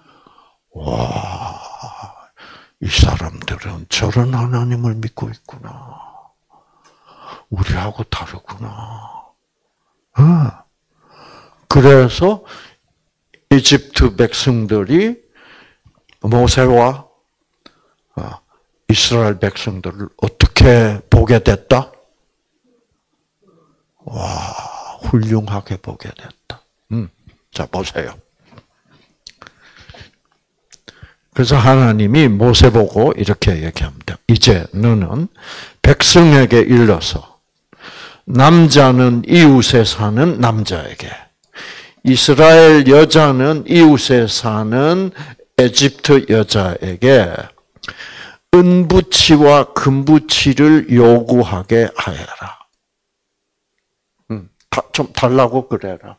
와, 이 사람들은 저런 하나님을 믿고 있구나. 우리하고 다르구나. 어. 그래서 이집트 백성들이 모세와 이스라엘 백성들을 어떻게 보게 됐다? 와, 훌륭하게 보게 됐다. 음, 자, 보세요. 그래서 하나님이 모세 보고 이렇게 얘기합니다. 이제 너는 백성에게 일러서 남자는 이웃에 사는 남자에게, 이스라엘 여자는 이웃에 사는 에집트 여자에게 은부치와 금부치를 요구하게 하여라. 음, 좀 달라고 그래라.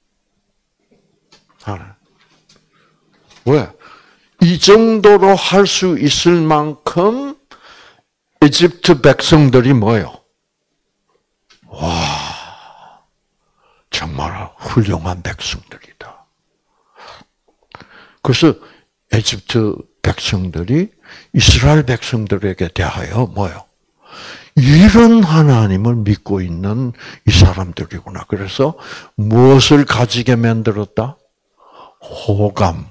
알아. 왜? 이 정도로 할 수 있을 만큼 이집트 백성들이 뭐요? 와, 정말 훌륭한 백성들이다. 그래서 이집트 백성들이 이스라엘 백성들에게 대하여 뭐요? 이런 하나님을 믿고 있는 이 사람들이구나. 그래서 무엇을 가지게 만들었다? 호감,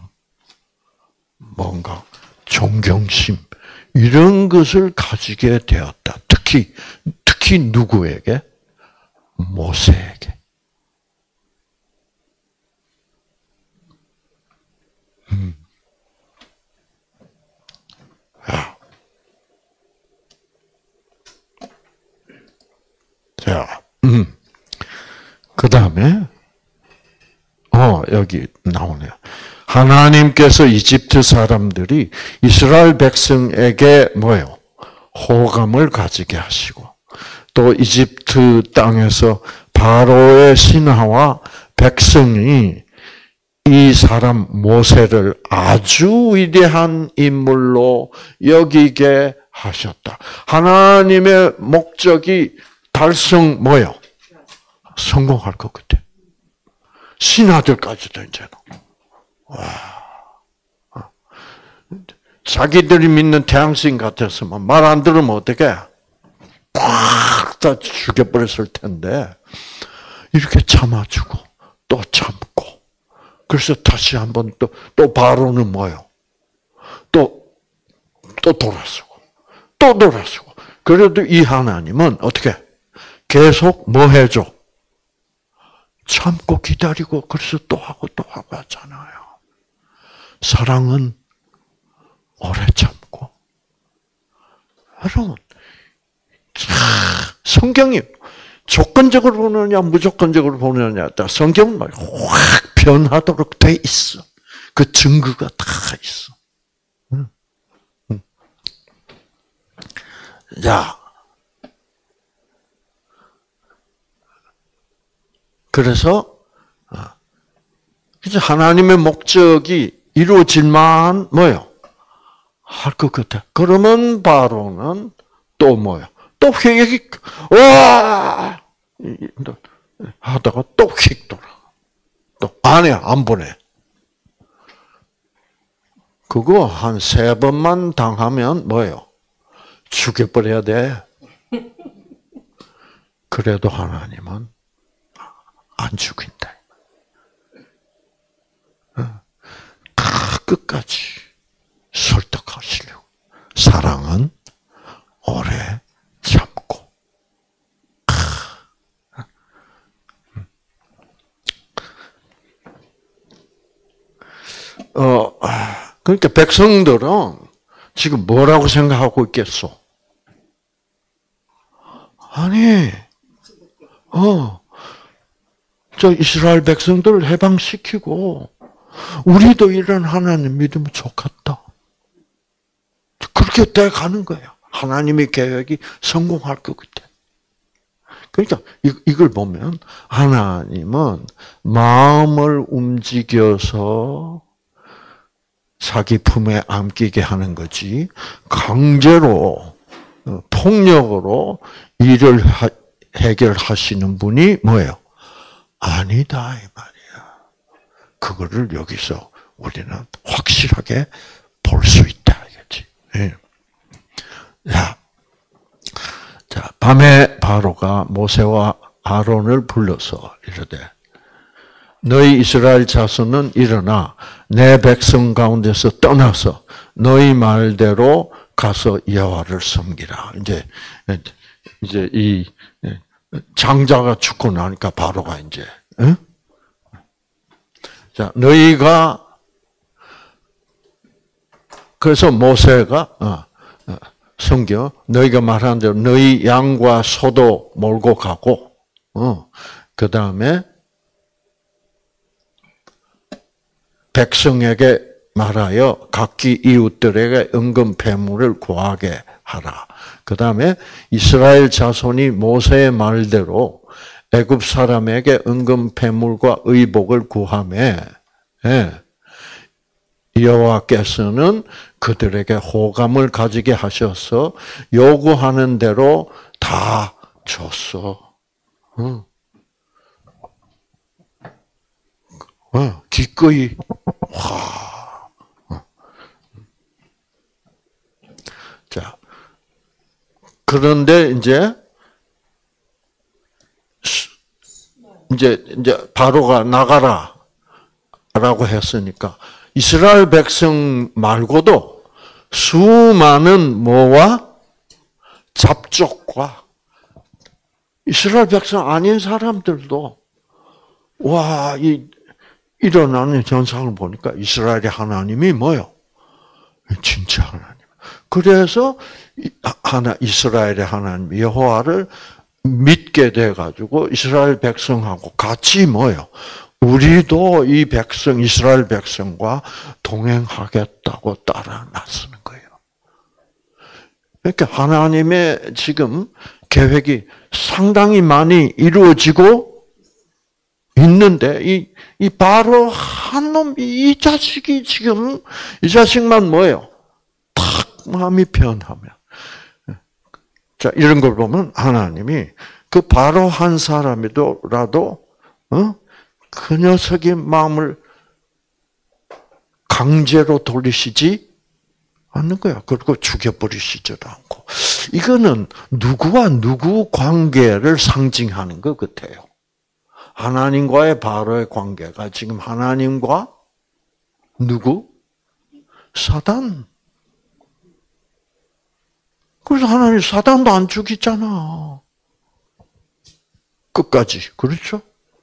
뭔가 존경심 이런 것을 가지게 되었다. 특히 특히 누구에게? 모세에게. 음. 야. 자, 음. 그 다음에 어 여기 나오네요. 하나님께서 이집트 사람들이 이스라엘 백성에게 뭐요? 호감을 가지게 하시고 또 이집트 땅에서 바로의 신하와 백성이 이 사람 모세를 아주 위대한 인물로 여기게 하셨다. 하나님의 목적이 달성 뭐요? 성공할 것 같아. 신하들까지도 이제는. 와. 자기들이 믿는 태양신 같았으면 말 안 들으면 어떡해? 팍 다 죽여버렸을 텐데 이렇게 참아주고 또 참고 그래서 다시 한번 또, 또 바로는 뭐요? 또, 또 돌아서고 또 돌아서고 그래도 이 하나님은 어떻게 계속 뭐 해줘? 참고 기다리고 그래서 또 하고 또 하고 하잖아요. 사랑은 오래 참고. 여러분, 성경이 조건적으로 보느냐 무조건적으로 보느냐 성경은 막 확 변하도록 돼 있어. 그 증거가 다 있어. 응. 응. 자, 그래서 이제 하나님의 목적이 이루어질만 뭐요? 할 것 같아. 그러면 바로는 또 뭐요? 또 휙, 와! 하다가 또 휙 돌아. 또, 안 해, 안 보내. 그거 한 세 번만 당하면 뭐예요? 죽여버려야 돼. 그래도 하나님은 안 죽인다. 다 끝까지 설득하시려고. 사랑은 오래 참고. 어, 그러니까 백성들은 지금 뭐라고 생각하고 있겠어? 아니, 어, 저 이스라엘 백성들을 해방시키고 우리도 이런 하나님 믿으면 좋겠다. 그렇게 돼 가는 거예요. 하나님의 계획이 성공할 것 같아. 그러니까 이걸 보면 하나님은 마음을 움직여서 자기 품에 안기게 하는 거지 강제로 폭력으로 일을 해결하시는 분이 뭐예요? 아니다 이 말이야. 그거를 여기서 우리는 확실하게 볼 수 있다 이거지. 예. 자, 자 밤에 바로가 모세와 아론을 불러서 이르되 너희 이스라엘 자손은 일어나 내 백성 가운데서 떠나서 너희 말대로 가서 여호와를 섬기라. 이제 이제 이 장자가 죽고 나니까 바로가 이제 응? 자 너희가 그래서 모세가 어, 어, 섬겨 너희가 말한 대로 너희 양과 소도 몰고 가고 어, 그 다음에 백성에게 말하여 각기 이웃들에게 은금 패물을 구하게 하라. 그 다음에 이스라엘 자손이 모세의 말대로 애굽 사람에게 은금 패물과 의복을 구하매 예. 여호와께서는 그들에게 호감을 가지게 하셔서 요구하는 대로 다 줬어. 어. 어, 기꺼이 와. 어. 자, 그런데 이제 이제 이제 바로가 나가라라고 했으니까 이스라엘 백성 말고도 수많은 뭐와 잡족과 이스라엘 백성 아닌 사람들도 와, 이 일어나는 현상을 보니까 이스라엘의 하나님이 뭐요? 진짜 하나님. 그래서 하나 이스라엘의 하나님 여호와를 믿게 돼 가지고 이스라엘 백성하고 같이 뭐요? 우리도 이 백성 이스라엘 백성과 동행하겠다고 따라 나서는 거예요. 그러니까 하나님의 지금 계획이 상당히 많이 이루어지고 있는데 이, 이 바로 한 놈, 이 자식이 지금 이 자식만 뭐예요? 탁 마음이 변하면 자 이런 걸 보면 하나님이 그 바로 한 사람이라도 어? 그 녀석의 마음을 강제로 돌리시지 않는 거야. 그리고 죽여버리시지도 않고. 이거는 누구와 누구 관계를 상징하는 것 같아요. 하나님과의 바로의 관계가 지금 하나님과 누구? 사단. 그래서 하나님 사단도 안 죽이잖아. 끝까지. 그렇죠?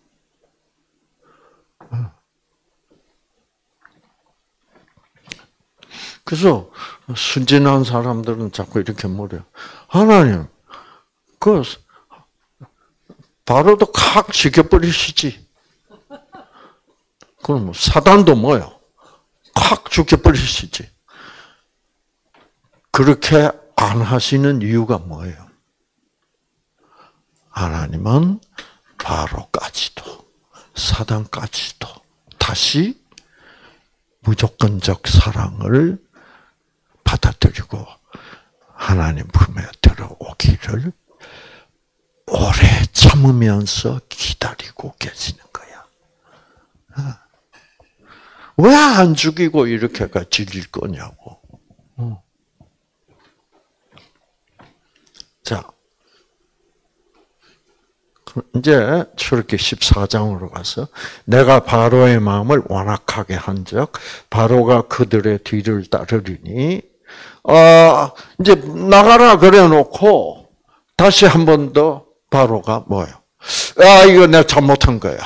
그래서 순진한 사람들은 자꾸 이렇게 물어요. 하나님, 그 바로도 칵 죽여버리시지. 그럼 사단도 뭐요? 콱 죽여버리시지. 그렇게 안 하시는 이유가 뭐예요? 하나님은 바로까지도 사단까지도 다시 무조건적 사랑을 받아들이고 하나님 품에 들어오기를 오래 참으면서 기다리고 계시는 거야. 왜 안 죽이고 이렇게가 질릴 거냐고. 자, 이제 출애굽기 십사 장으로 가서 내가 바로의 마음을 완악하게 한즉 바로가 그들의 뒤를 따르리니 어, 이제 나가라 그래 놓고 다시 한 번 더 바로가 뭐예요? 아, 이거 내가 잘못한 거야.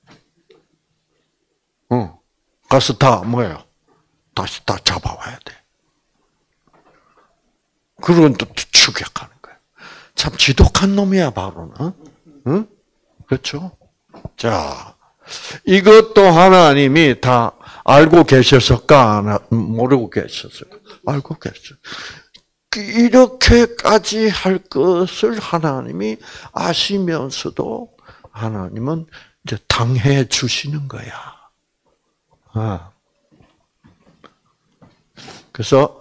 어, 가서 다 뭐예요? 다시 다 잡아와야 돼. 그러고 또 추격하는 거야. 참 지독한 놈이야 바로는. 응? 그렇죠? 자, 이것도 하나님이 다 알고 계셨을까? 모르고 계셨을까? 알고 계셨어요. 이렇게까지 할 것을 하나님이 아시면서도 하나님은 이제 당해 주시는 거야. 아. 그래서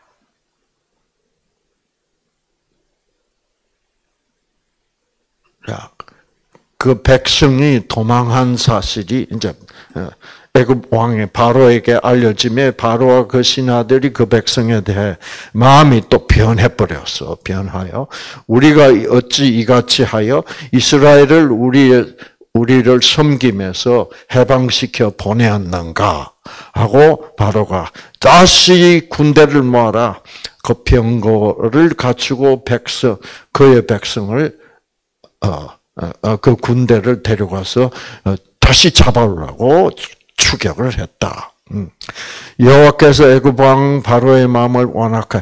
자, 그 백성이 도망한 사실이 이제 애굽 왕의 바로에게 알려짐에 바로와 그 신하들이 그 백성에 대해 마음이 또 변해 버렸어. 변하여 우리가 어찌 이같이 하여 이스라엘을 우리 우리를 섬김에서 해방시켜 보내었는가 하고 바로가 다시 군대를 모아라. 그 병거를 갖추고 백성 그의 백성을 어, 어, 그 군대를 데려가서 어, 다시 잡아오려고 추격을 했다. 음. 여호와께서 애굽 왕 바로의 마음을 완악하게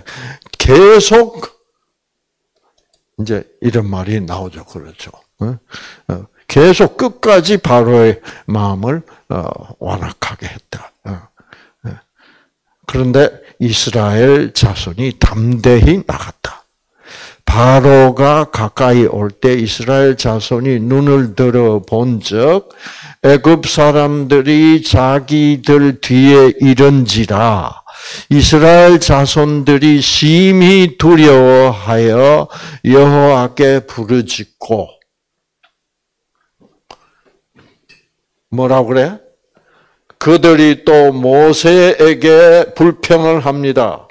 계속 이제 이런 말이 나오죠, 그렇죠? 어? 어, 계속 끝까지 바로의 마음을 완악하게 했다. 그런데 이스라엘 자손이 담대히 나갔다. 바로가 가까이 올 때 이스라엘 자손이 눈을 들어 본즉 애굽 사람들이 자기들 뒤에 이른지라 이스라엘 자손들이 심히 두려워하여 여호와께 부르짖고 뭐라고 그래? 그들이 또 모세에게 불평을 합니다.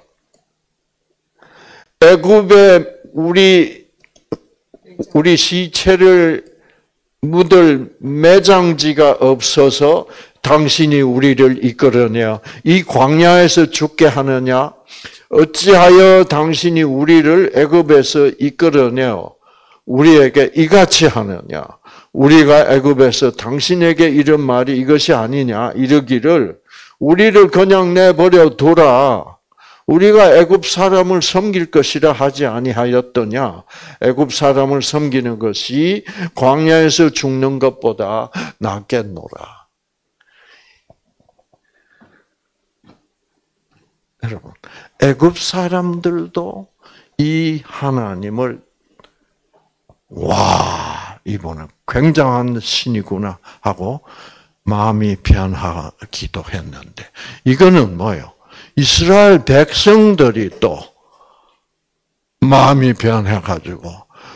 애굽에 우리 우리 시체를 묻을 매장지가 없어서 당신이 우리를 이끌으냐? 이 광야에서 죽게 하느냐? 어찌하여 당신이 우리를 애굽에서 이끌으냐? 우리에게 이같이 하느냐? 우리가 애굽에서 당신에게 이런 말이 이것이 아니냐? 이르기를 우리를 그냥 내버려 두라. 우리가 애굽 사람을 섬길 것이라 하지 아니하였더냐? 애굽 사람을 섬기는 것이 광야에서 죽는 것보다 낫겠노라. 여러분, 애굽 사람들도 이 하나님을 와, 이분은 굉장한 신이구나 하고 마음이 변하기도 했는데 이거는 뭐예요? 이스라엘 백성들이 또 마음이 변해가지고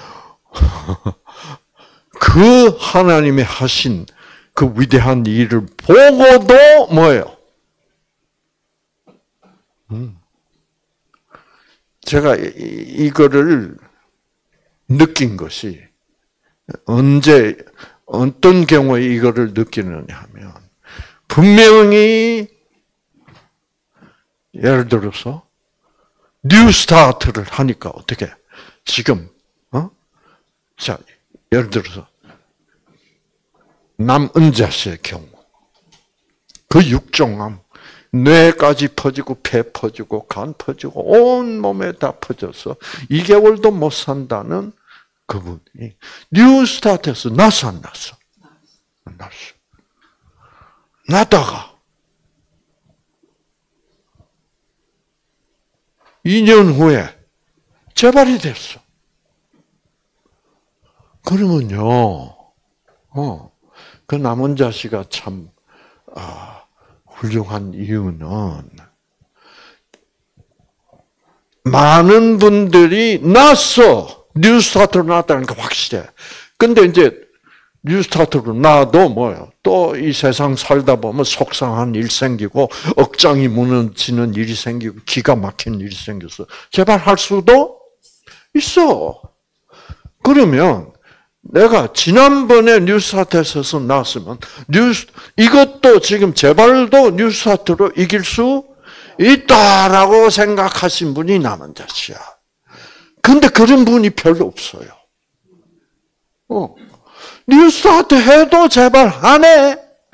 그 하나님이 하신 그 위대한 일을 보고도 뭐예요? 제가 이거를 느낀 것이 언제 어떤 경우에 이거를 느끼느냐 하면 분명히 예를 들어서 뉴스타트를 하니까 어떻게 지금 어? 자 예를 들어서 남은자 씨의 경우 그 육종암 뇌까지 퍼지고 폐 퍼지고 간 퍼지고 온 몸에 다 퍼져서 이 개월도 못 산다는 그분이 뉴스타트에서 났어 안 났어? 났어. 났다가 이 년 후에 재발이 됐어. 그러면요, 어, 그 남은 자씨가 참 아, 훌륭한 이유는 많은 분들이 났어. 뉴스타트로 났다는 게 확실해. 근데 이제 뉴스타트로 나도 뭐예요? 또 이 세상 살다 보면 속상한 일 생기고 억장이 무너지는 일이 생기고 기가 막힌 일이 생겨서 재발할 수도 있어. 그러면 내가 지난번에 뉴스타트에서 나왔으면 뉴스 이것도 지금 재발도 뉴스타트로 이길 수 있다라고 생각하신 분이 남은 자씨야. 근데 그런 분이 별로 없어요. 어. 뉴스타트 해도 재발 안 해.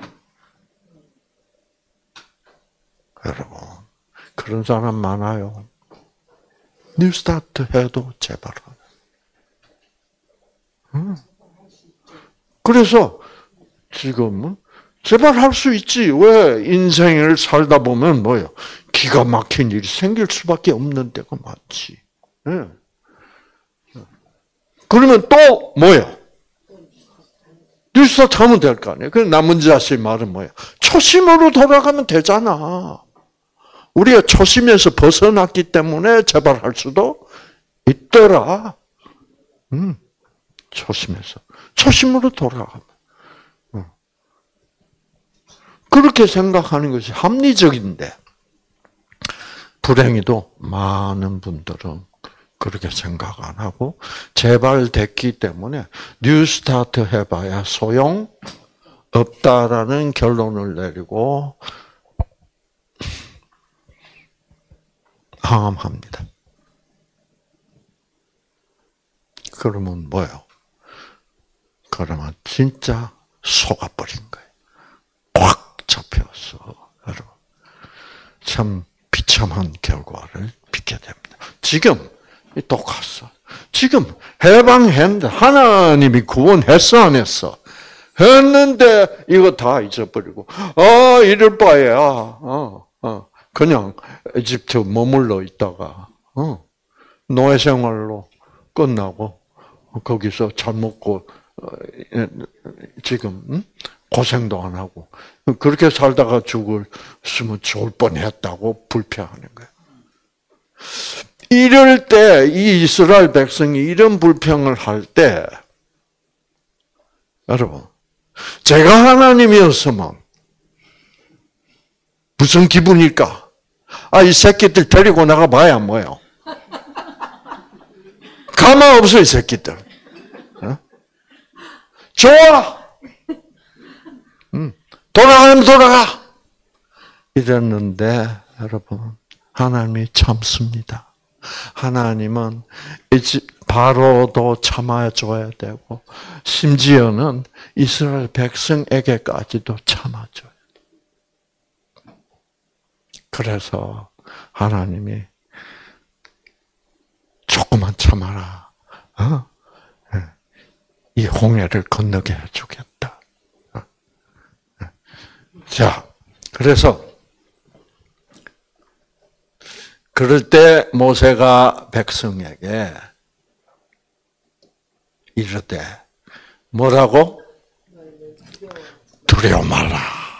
여러분, 그런 사람 많아요. 뉴스타트 해도 재발 안 해. 그래서 지금은 재발할 수 있지. 왜? 인생을 살다 보면 뭐예요? 기가 막힌 일이 생길 수밖에 없는 데가 많지. 그러면 또 뭐예요? 뉴스타트 하면 될 거 아니에요. 그 남은 자식 말은 뭐예요? 초심으로 돌아가면 되잖아. 우리가 초심에서 벗어났기 때문에 재발할 수도 있더라. 음, 초심에서. 초심으로 돌아가면. 음. 그렇게 생각하는 것이 합리적인데, 불행히도 많은 분들은 그렇게 생각 안 하고 재발됐기 때문에 뉴스타트 해봐야 소용 없다라는 결론을 내리고 항암합니다. 그러면 뭐예요? 그러면 진짜 속아버린 거예요. 꽉 잡혔어. 여러분. 참 비참한 결과를 빚게 됩니다. 지금 똑같어. 지금 해방했는데 하나님이 구원했어 안 했어? 했는데 이거 다 잊어버리고 아 이럴 바에야 어, 어, 그냥 이집트 머물러 있다가 어, 노예 생활로 끝나고 거기서 잘 먹고 어, 지금 응? 고생도 안 하고 그렇게 살다가 죽을으면 좋을 뻔했다고 불평하는 거예요. 이럴 때 이 이스라엘 백성이 이런 불평을 할 때 여러분 제가 하나님이었으면 무슨 기분일까? 아, 이 새끼들 데리고 나가 봐야 뭐예요? 가만 없어 이 새끼들. 어? 좋아. 음, 돌아가면 돌아가. 이랬는데 여러분 하나님이 참습니다. 하나님은 바로도 참아줘야 되고 심지어는 이스라엘 백성에게까지도 참아줘야 돼. 그래서 하나님이 조금만 참아라. 어? 이 홍해를 건너게 해주겠다. 어? 자, 그래서 그럴 때 모세가 백성에게 이르되 뭐라고? 두려워 말라.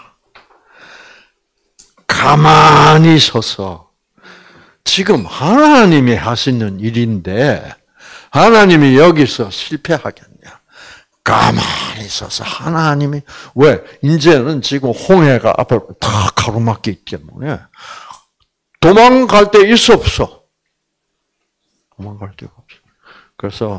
가만히 서서 지금 하나님이 하시는 일인데 하나님이 여기서 실패하겠냐? 가만히 서서 하나님이 왜? 이제는 지금 홍해가 앞에 다 가로막혀 있기 때문에 도망갈 데 있어 없어? 도망갈 데가 없어. 그래서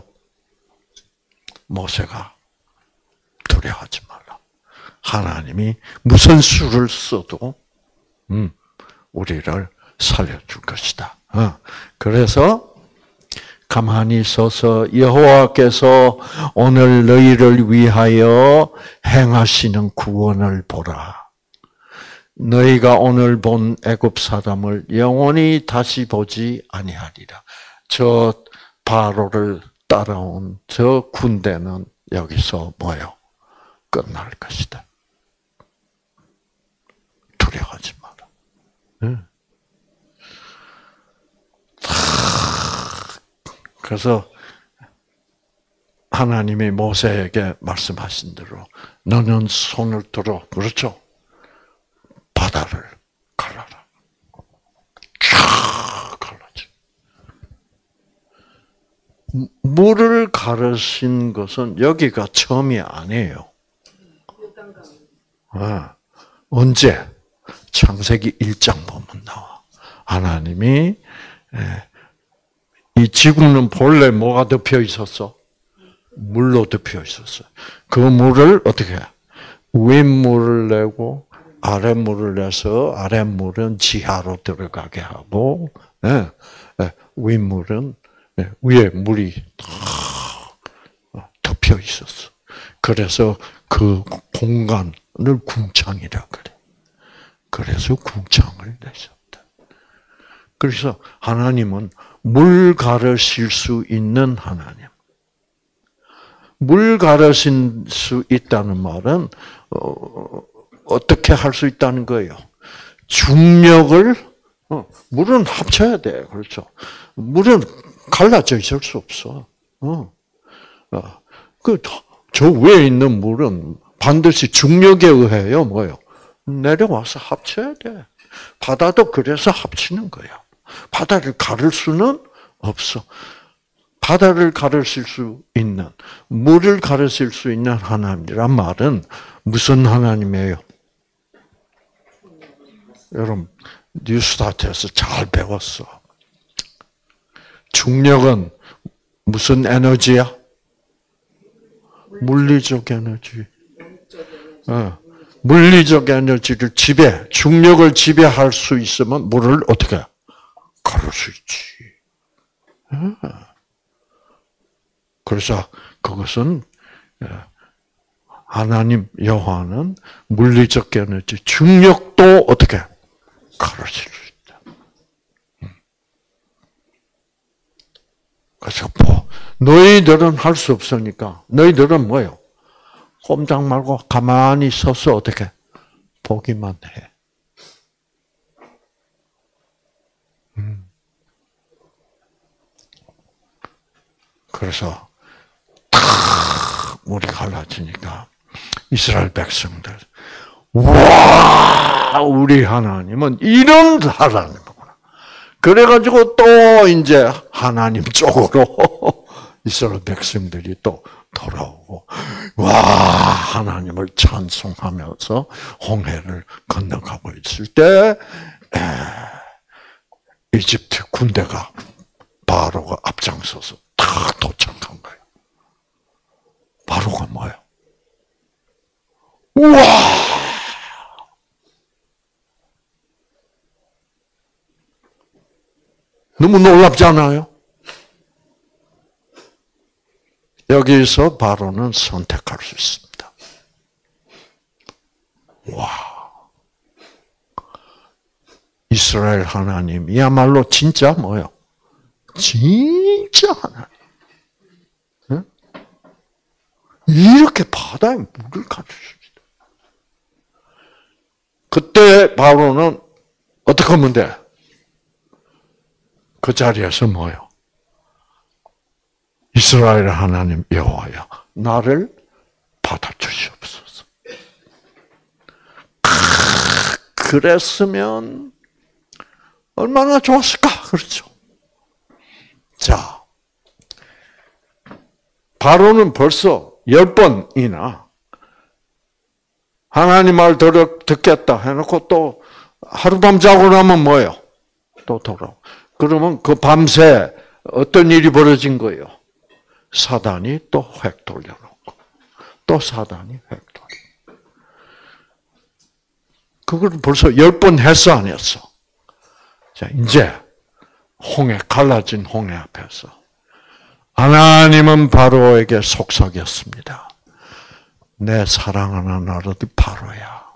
모세가 두려워하지 말라. 하나님이 무슨 수를 써도 음, 우리를 살려줄 것이다. 어. 그래서 가만히 서서 여호와께서 오늘 너희를 위하여 행하시는 구원을 보라. 너희가 오늘 본 애굽 사람을 영원히 다시 보지 아니하리라. 저 바로를 따라온 저 군대는 여기서 뭐요? 끝날 것이다. 두려워하지 마라. 응. 그래서 하나님이 모세에게 말씀하신 대로 너는 손을 들어, 그렇죠? 바다를 갈라라. 쫙 갈라지. 물을 가르신 것은 여기가 처음이 아니에요. 아, 언제? 창세기 일 장 보면 나와. 하나님이 이 지구는 본래 뭐가 덮여 있었어? 물로 덮여 있었어. 그 물을 어떻게 해? 윗물을 내고 아랫물을 내서 아랫물은 지하로 들어가게 하고 예, 예, 윗물은 예, 위에 물이 덮여 있었어. 그래서 그 공간을 궁창이라 그래. 그래서 궁창을 내셨다. 그래서 하나님은 물 가르실 수 있는 하나님. 물 가르실 수 있다는 말은 어, 어떻게 할 수 있다는 거예요? 중력을 어, 물은 합쳐야 돼, 그렇죠? 물은 갈라져 있을 수 없어. 어, 어, 그저 위에 있는 물은 반드시 중력에 의해요, 뭐요? 내려와서 합쳐야 돼. 바다도 그래서 합치는 거야. 바다를 가를 수는 없어. 바다를 가르실 수 있는, 물을 가르실 수 있는 하나님이란 말은 무슨 하나님이에요? 여러분, 뉴스타트에서 잘 배웠어. 중력은 무슨 에너지야? 물리적 에너지. 어. 물리적 에너지를 지배, 중력을 지배할 수 있으면 물을 어떻게 가를 수 있지. 그래서 그것은 하나님 여호와는 물리적 에너지, 중력도 어떻게 가르칠 수 있다. 그래서 뭐 너희들은 할 수 없으니까 너희들은 뭐예요? 꼼짝 말고 가만히 서서 어떻게 보기만 해. 음. 그래서 탁 물이 갈라지니까 이스라엘 백성들, 와, 우리 하나님은 이런 하나님이구나. 그래가지고 또 이제 하나님 쪽으로 이스라엘 백성들이 또 돌아오고, 와, 하나님을 찬송하면서 홍해를 건너가고 있을 때, 에, 이집트 군대가 바로가 앞장서서 딱 도착한 거예요. 바로가 뭐예요? 우와! 너무 놀랍지 않아요? 여기서 바로는 선택할 수 있습니다. 와. 이스라엘 하나님이야말로 진짜 뭐예요? 진짜 하나님. 응? 이렇게 바다에 물을 가두십니다. 그때 바로는 어떻게 하면 돼? 그 자리에서 뭐예요? 이스라엘 하나님 여호와여, 나를 받아주시옵소서. 그랬으면 얼마나 좋았을까? 그렇죠. 자, 바로는 벌써 열 번이나 하나님 말 듣겠다 해놓고 또 하룻밤 자고 나면 뭐예요? 또 돌아오. 그러면 그 밤새 어떤 일이 벌어진 거예요? 사단이 또 획 돌려놓고, 또 사단이 획 돌려. 그걸 벌써 열 번 했어, 안 했어? 자, 이제 홍해, 갈라진 홍해 앞에서 하나님은 바로에게 속삭였습니다. 내 사랑하는 아들이 바로야.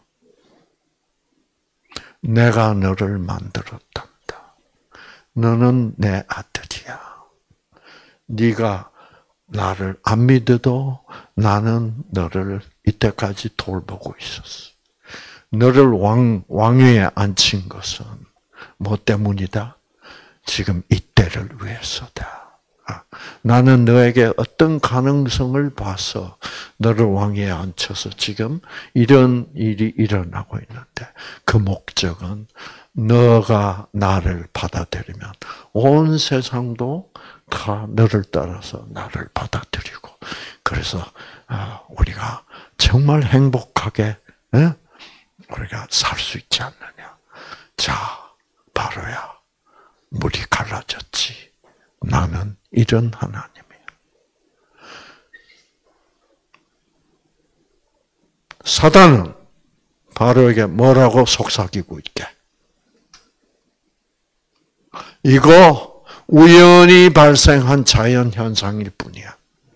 내가 너를 만들었단다. 너는 내 아들이야. 네가 나를 안 믿어도 나는 너를 이때까지 돌보고 있었어. 너를 왕, 왕위에 앉힌 것은 뭐 때문이다? 지금 이때를 위해서다. 나는 너에게 어떤 가능성을 봐서 너를 왕위에 앉혀서 지금 이런 일이 일어나고 있는데, 그 목적은 너가 나를 받아들이면 온 세상도 다 너를 따라서 나를 받아들이고, 그래서 우리가 정말 행복하게 우리가 살 수 있지 않느냐. 자, 바로야, 물이 갈라졌지. 나는 이런 하나님이야. 사단은 바로에게 뭐라고 속삭이고 있게? 이거 우연히 발생한 자연 현상일 뿐이야.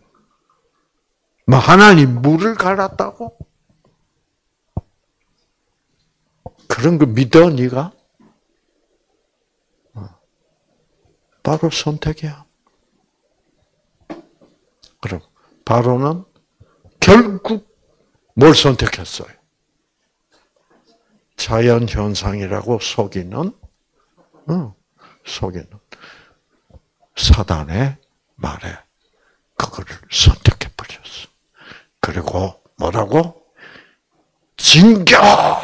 뭐 하나님 물을 갈았다고? 그런 거 믿어 네가? 바로 선택이야. 그럼 바로는 결국 뭘 선택했어요? 자연 현상이라고 속이는, 응, 속이는 사단의 말에 그거를 선택해 버렸어. 그리고 뭐라고? 진격!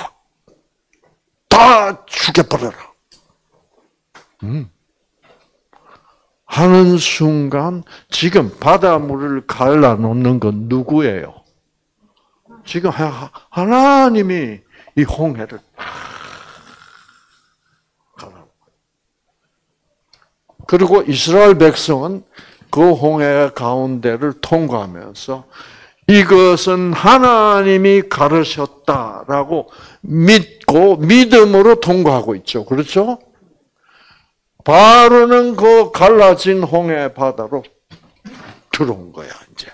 다 죽여버려라. 음. 하는 순간 지금 바닷물을 갈라놓는 건 누구예요? 지금 하나님이 이 홍해를 갈라놓고, 그리고 이스라엘 백성은 그 홍해 가운데를 통과하면서 이것은 하나님이 가르셨다라고 믿고 믿음으로 통과하고 있죠. 그렇죠? 바로는 그 갈라진 홍해 바다로 들어온 거야, 이제.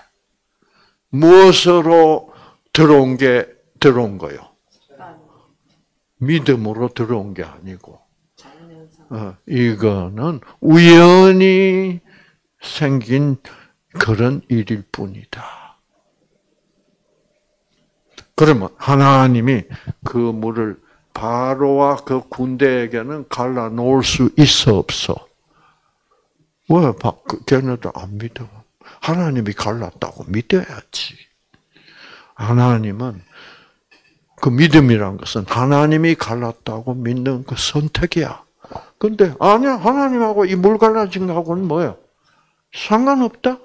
무엇으로 들어온 게, 들어온 거요? 믿음으로 들어온 게 아니고, 어, 이거는 우연히 생긴 그런 일일 뿐이다. 그러면 하나님이 그 물을 바로와 그 군대에게는 갈라 놓을 수 있어 없어? 왜? 그 걔네들 안 믿어. 하나님이 갈랐다고 믿어야지. 하나님은 그 믿음이란 것은 하나님이 갈랐다고 믿는 그 선택이야. 근데 아니야, 하나님하고 이 물 갈라진 거하고는 뭐야? 상관없다?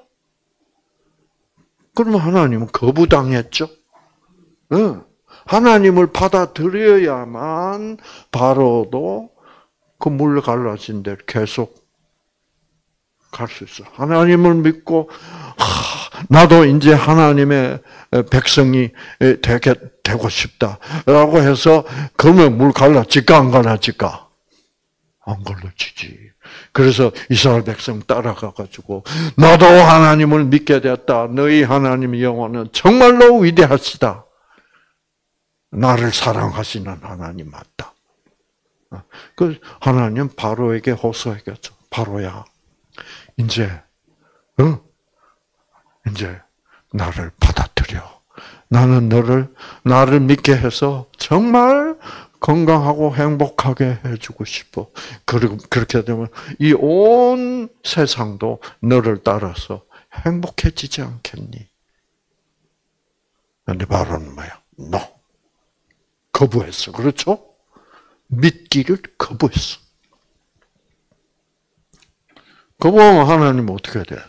그러면 하나님은 거부당했죠? 응. 하나님을 받아들여야만 바로도 그 물 갈라진 데를 계속 갈 수 있어. 하나님을 믿고 하, 나도 이제 하나님의 백성이 되게 되고 싶다라고 해서 그러면 물 갈라질까 안 갈라질까? 안 갈라지지. 그래서 이스라엘 백성 따라가 가지고 나도 하나님을 믿게 되었다. 너희 하나님 여호와는 정말로 위대하시다. 나를 사랑하시는 하나님 맞다. 그 하나님 바로에게 호소했겠죠. 바로야, 이제, 응? 이제 나를 받아들여. 나는 너를 나를 믿게 해서 정말 건강하고 행복하게 해주고 싶어. 그리고 그렇게 되면 이 온 세상도 너를 따라서 행복해지지 않겠니? 근데 바로는 뭐야? No. 거부했어. 그렇죠? 믿기를 거부했어. 거부하면 하나님은 어떻게 돼?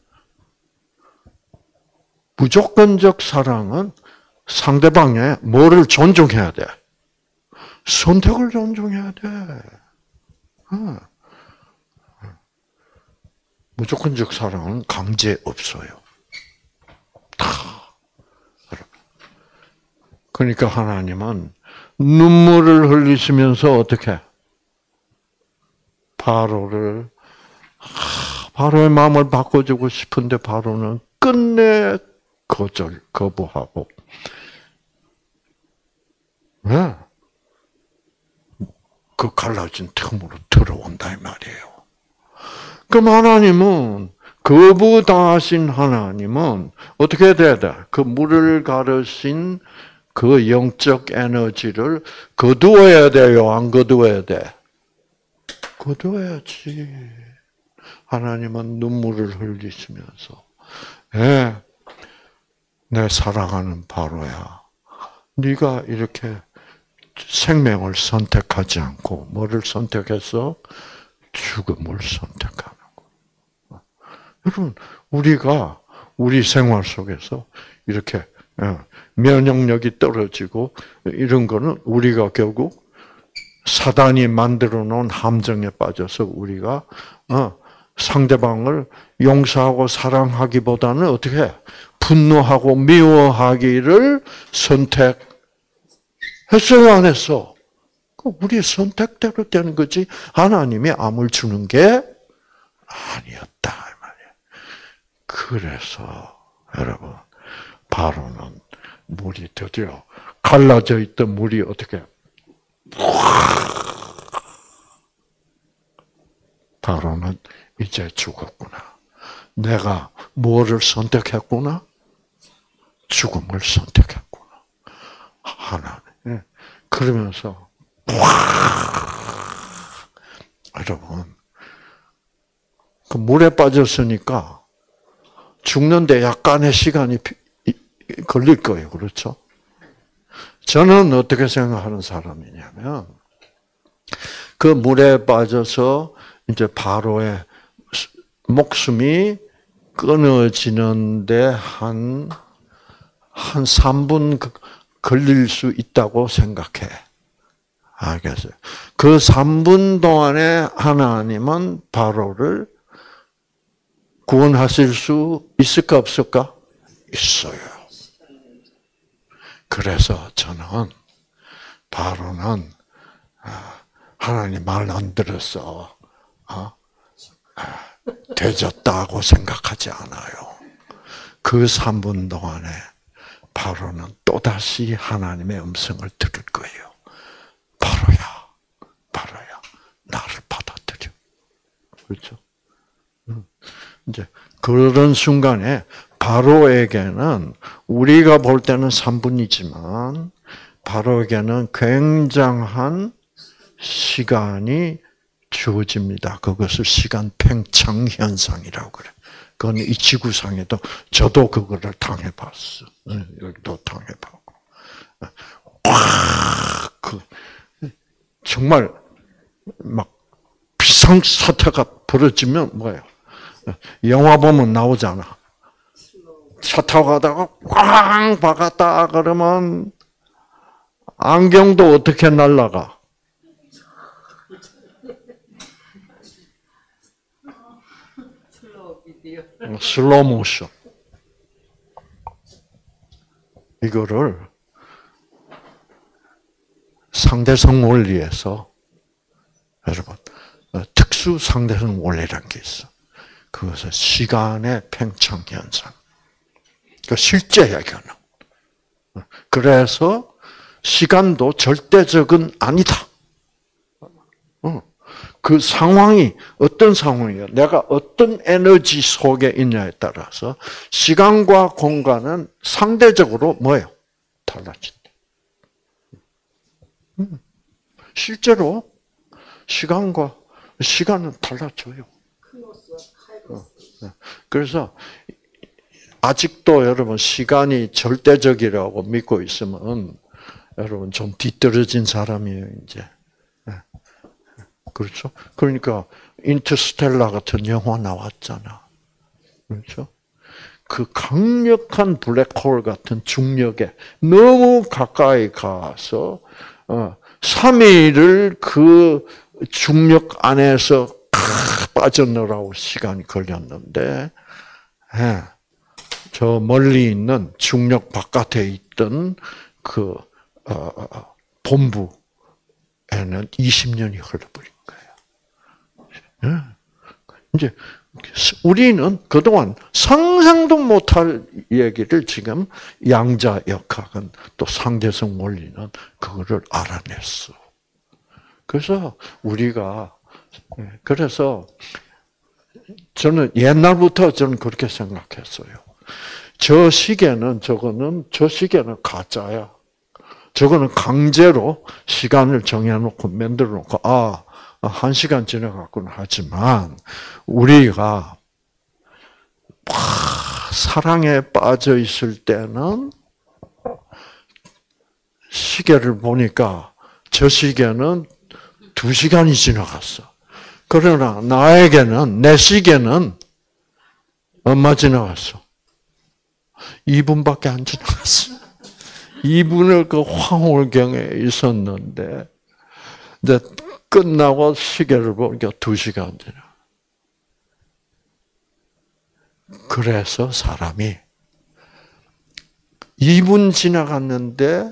무조건적 사랑은 상대방의 뭐를 존중해야 돼? 선택을 존중해야 돼. 무조건적 사랑은 강제 없어요. 다. 그러니까 하나님은 눈물을 흘리시면서 어떻게? 바로를, 바로의 마음을 바꿔주고 싶은데 바로는 끝내 거절, 거부하고. 왜? 그 갈라진 틈으로 들어온다 이 말이에요. 그럼 하나님은, 거부당하신 하나님은 어떻게 돼야 돼? 그 물을 가르신 그 영적 에너지를 거두어야 돼요? 안 거두어야 돼? 거두어야지. 하나님은 눈물을 흘리시면서, 예, 내 사랑하는 바로야. 네가 이렇게 생명을 선택하지 않고 뭐를 선택해서 죽음을 선택하는 거. 여러분, 우리가 우리 생활 속에서 이렇게 면역력이 떨어지고 이런 거는 우리가 결국 사단이 만들어 놓은 함정에 빠져서 우리가 상대방을 용서하고 사랑하기보다는 어떻게 해? 분노하고 미워하기를 선택 했어요, 안 했어? 우리의 선택대로 되는 거지 하나님이 암을 주는 게 아니었다 이 말이에요. 그래서 여러분, 바로는 물이 드디어 갈라져 있던 물이 어떻게 바로는 이제 죽었구나. 내가 뭐를 선택했구나? 죽음을 선택했구나. 하나님. 그러면서 여러분, 그 물에 빠졌으니까 죽는데 약간의 시간이 걸릴 거예요. 그렇죠? 저는 어떻게 생각하는 사람이냐면, 그 물에 빠져서 이제 바로의 목숨이 끊어지는데 한, 한 삼 분 걸릴 수 있다고 생각해. 알겠어요? 그 삼 분 동안에 하나님은 바로를 구원하실 수 있을까 없을까? 있어요. 그래서 저는 바로는 하나님 말 안 들었어. 되졌다고 생각하지 않아요. 그 삼 분 동안에 바로는 또다시 하나님의 음성을 들을 거예요. 바로야, 바로야, 나를 받아들여. 그렇죠? 이제 그런 순간에 바로에게는 우리가 볼 때는 삼 분이지만 바로에게는 굉장한 시간이 주어집니다. 그것을 시간 팽창 현상이라고 그래. 그건 이 지구상에도 저도 그거를 당해봤어. 여기도 당해봤고. 그 정말 막 비상사태가 벌어지면 뭐예요? 영화 보면 나오잖아. 차 타고 가다가 꽝 박았다 그러면 안경도 어떻게 날아가? 슬로우 모션. 이거를 상대성 원리에서 여러분 특수 상대성 원리라는 게 있어. 그것은 시간의 팽창 현상. 그 실제야 이거는. 그래서 시간도 절대적은 아니다. 그 상황이 어떤 상황이야? 내가 어떤 에너지 속에 있냐에 따라서 시간과 공간은 상대적으로 뭐예요? 달라진다. 실제로 시간과 시간은 달라져요. 그래서 아직도 여러분 시간이 절대적이라고 믿고 있으면 여러분 좀 뒤떨어진 사람이에요, 이제. 그렇죠? 그러니까 인터스텔라 같은 영화 나왔잖아. 그렇죠? 그 강력한 블랙홀 같은 중력에 너무 가까이 가서 삼 일을 그 중력 안에서 빠져나오라고 시간이 걸렸는데 저 멀리 있는 중력 바깥에 있던 그 본부에는 이십 년이 흘러버린 거예요. 이제 우리는 그동안 상상도 못할 얘기를 지금 양자역학은 또 상대성 원리는 그거를 알아냈어. 그래서 우리가 그래서 저는 옛날부터 저는 그렇게 생각했어요. 저 시계는 저거는 저 시계는 가짜야. 저거는 강제로 시간을 정해놓고 만들어놓고 아 한 시간 지나갔구나 하지만 우리가 사랑에 빠져 있을 때는 시계를 보니까 저 시계는 두 시간이 지나갔어. 그러나 나에게는 내 시계는 얼마 지나갔어? 이 분밖에 안 지나갔어. 이 분을 그 황홀경에 있었는데 이제 끝나고 시계를 보니까 두 시간 지나. 그래서 사람이 이 분 지나갔는데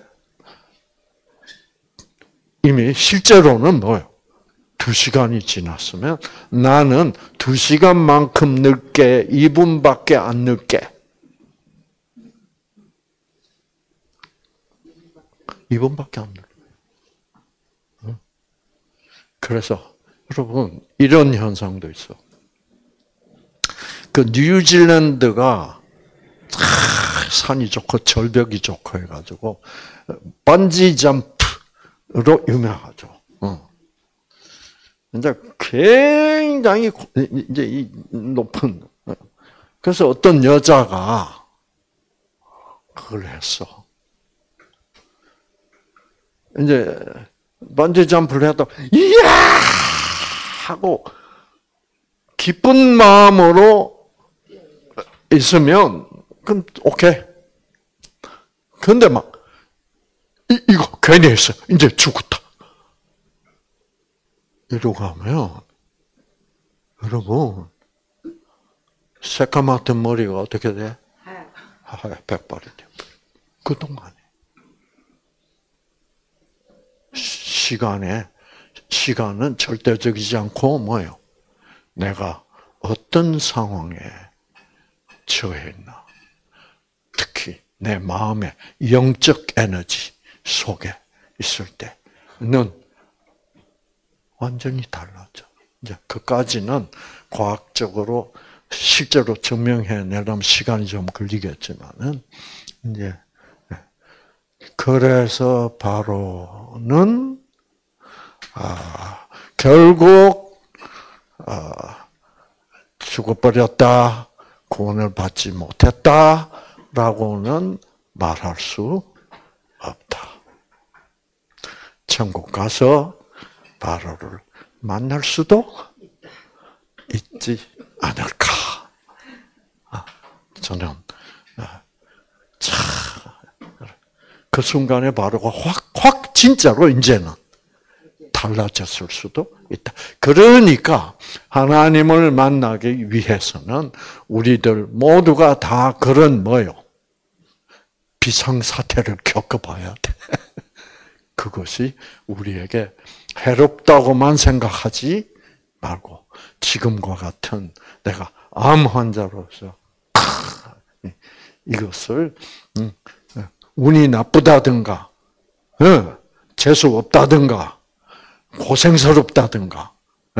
이미 실제로는 뭐예요? 두 시간이 지났으면 나는 두 시간만큼 늦게 이 분밖에 안 늦게 이 분밖에 안 늦게. 그래서 여러분 이런 현상도 있어. 그 뉴질랜드가 산이 좋고 절벽이 좋고 해가지고 번지 점프로 유명하죠. 이제 굉장히 이제 이 높은 그래서 어떤 여자가 그걸 했어. 이제 번지 점프를 해도 이야 하고 기쁜 마음으로 있으면 그럼 오케이. 근데 막 이, 이거 괜히 했어. 이제 죽었다. 이러고 하면 여러분 새까맣던 머리가 어떻게 돼? 하얗 백발이 돼. 그동안에 시간에 시간은 절대적이지 않고 뭐예요? 내가 어떤 상황에 처해 있나? 특히 내 마음의 영적 에너지 속에 있을 때는 완전히 달라져. 이제 그까지는 과학적으로 실제로 증명해내려면 시간이 좀 걸리겠지만은 이제 그래서 바로는 아, 결국 아, 죽어버렸다, 구원을 받지 못했다라고는 말할 수 없다. 천국 가서 바로를 만날 수도 있지 않을까. 저는 참 그 순간에 바로가 확, 확 진짜로 이제는 달라졌을 수도 있다. 그러니까 하나님을 만나기 위해서는 우리들 모두가 다 그런 뭐요? 비상사태를 겪어봐야 돼. 그것이 우리에게 해롭다고만 생각하지 말고 지금과 같은 내가 암 환자로서 이것을 운이 나쁘다든가 재수 없다든가 고생스럽다든가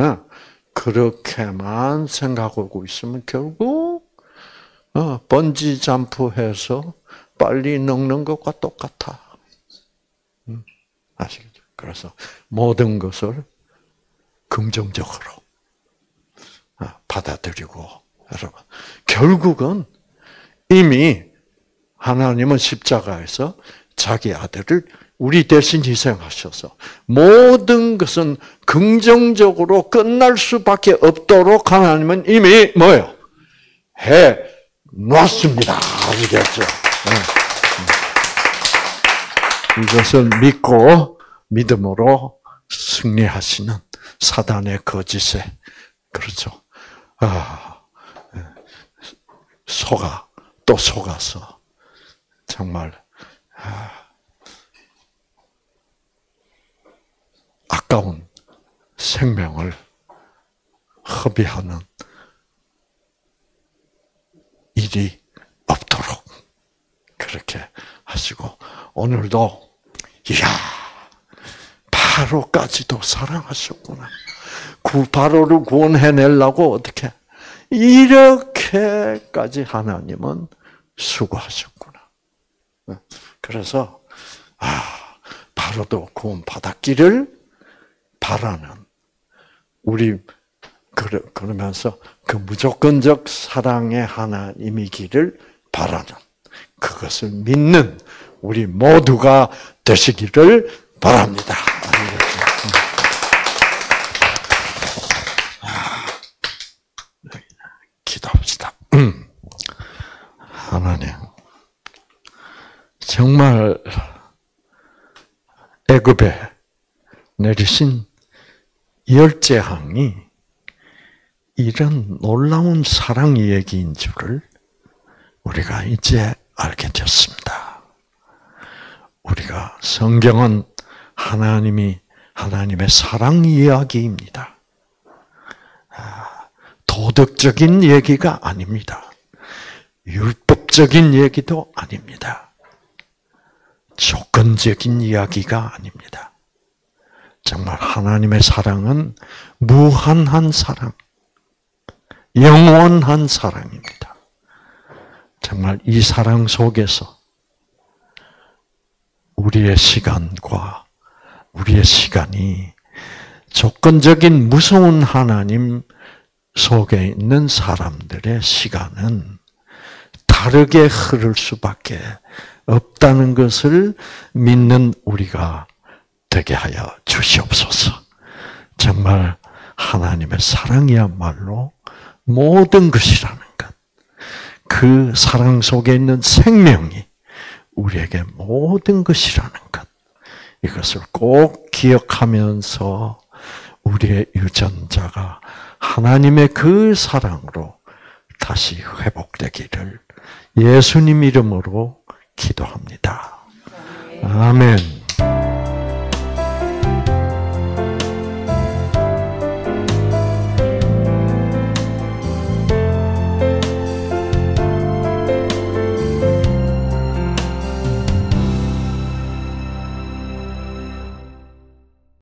그렇게만 생각하고 있으면 결국 번지 점프해서 빨리 늙는 것과 똑같아. 아시겠죠? 그래서 모든 것을 긍정적으로 받아들이고, 여러분, 결국은 이미 하나님은 십자가에서 자기 아들을 우리 대신 희생하셔서 모든 것은 긍정적으로 끝날 수밖에 없도록 하나님은 이미 뭐예요? 해 놨습니다. 아시겠죠? 이것을 믿고 믿음으로 승리하시는 사단의 거짓에, 그렇죠? 아, 속아 또 속아서 정말 아, 아까운 생명을 허비하는 일이 없도록 그렇게 하시고, 오늘도 이야, 바로까지도 사랑하셨구나. 그 바로를 구원해내려고 어떻게 이렇게까지 하나님은 수고하셨구나. 그래서 아, 바로도 구원받았기를 바라는 우리 그러면서 그 무조건적 사랑의 하나님이기를 바라는 그것을 믿는 우리 모두가 되시기를 바랍니다. 기도합시다. 하나님, 정말 애굽에 내리신 열재앙이 이런 놀라운 사랑 얘기인 줄을 우리가 이제 알게 되었습니다. 우리가 성경은 하나님이 하나님의 사랑 이야기입니다. 도덕적인 얘기가 아닙니다. 율법적인 얘기도 아닙니다. 조건적인 이야기가 아닙니다. 정말 하나님의 사랑은 무한한 사랑, 영원한 사랑입니다. 정말 이 사랑 속에서 우리의 시간과 우리의 시간이 조건적인 무서운 하나님 속에 있는 사람들의 시간은 다르게 흐를 수밖에 없다는 것을 믿는 우리가 되게 하여 주시옵소서. 정말 하나님의 사랑이야말로 모든 것이라는 것, 그 사랑 속에 있는 생명이 우리에게 모든 것이라는 것, 이것을 꼭 기억하면서 우리의 유전자가 하나님의 그 사랑으로 다시 회복되기를 예수님 이름으로 기도합니다. 아멘.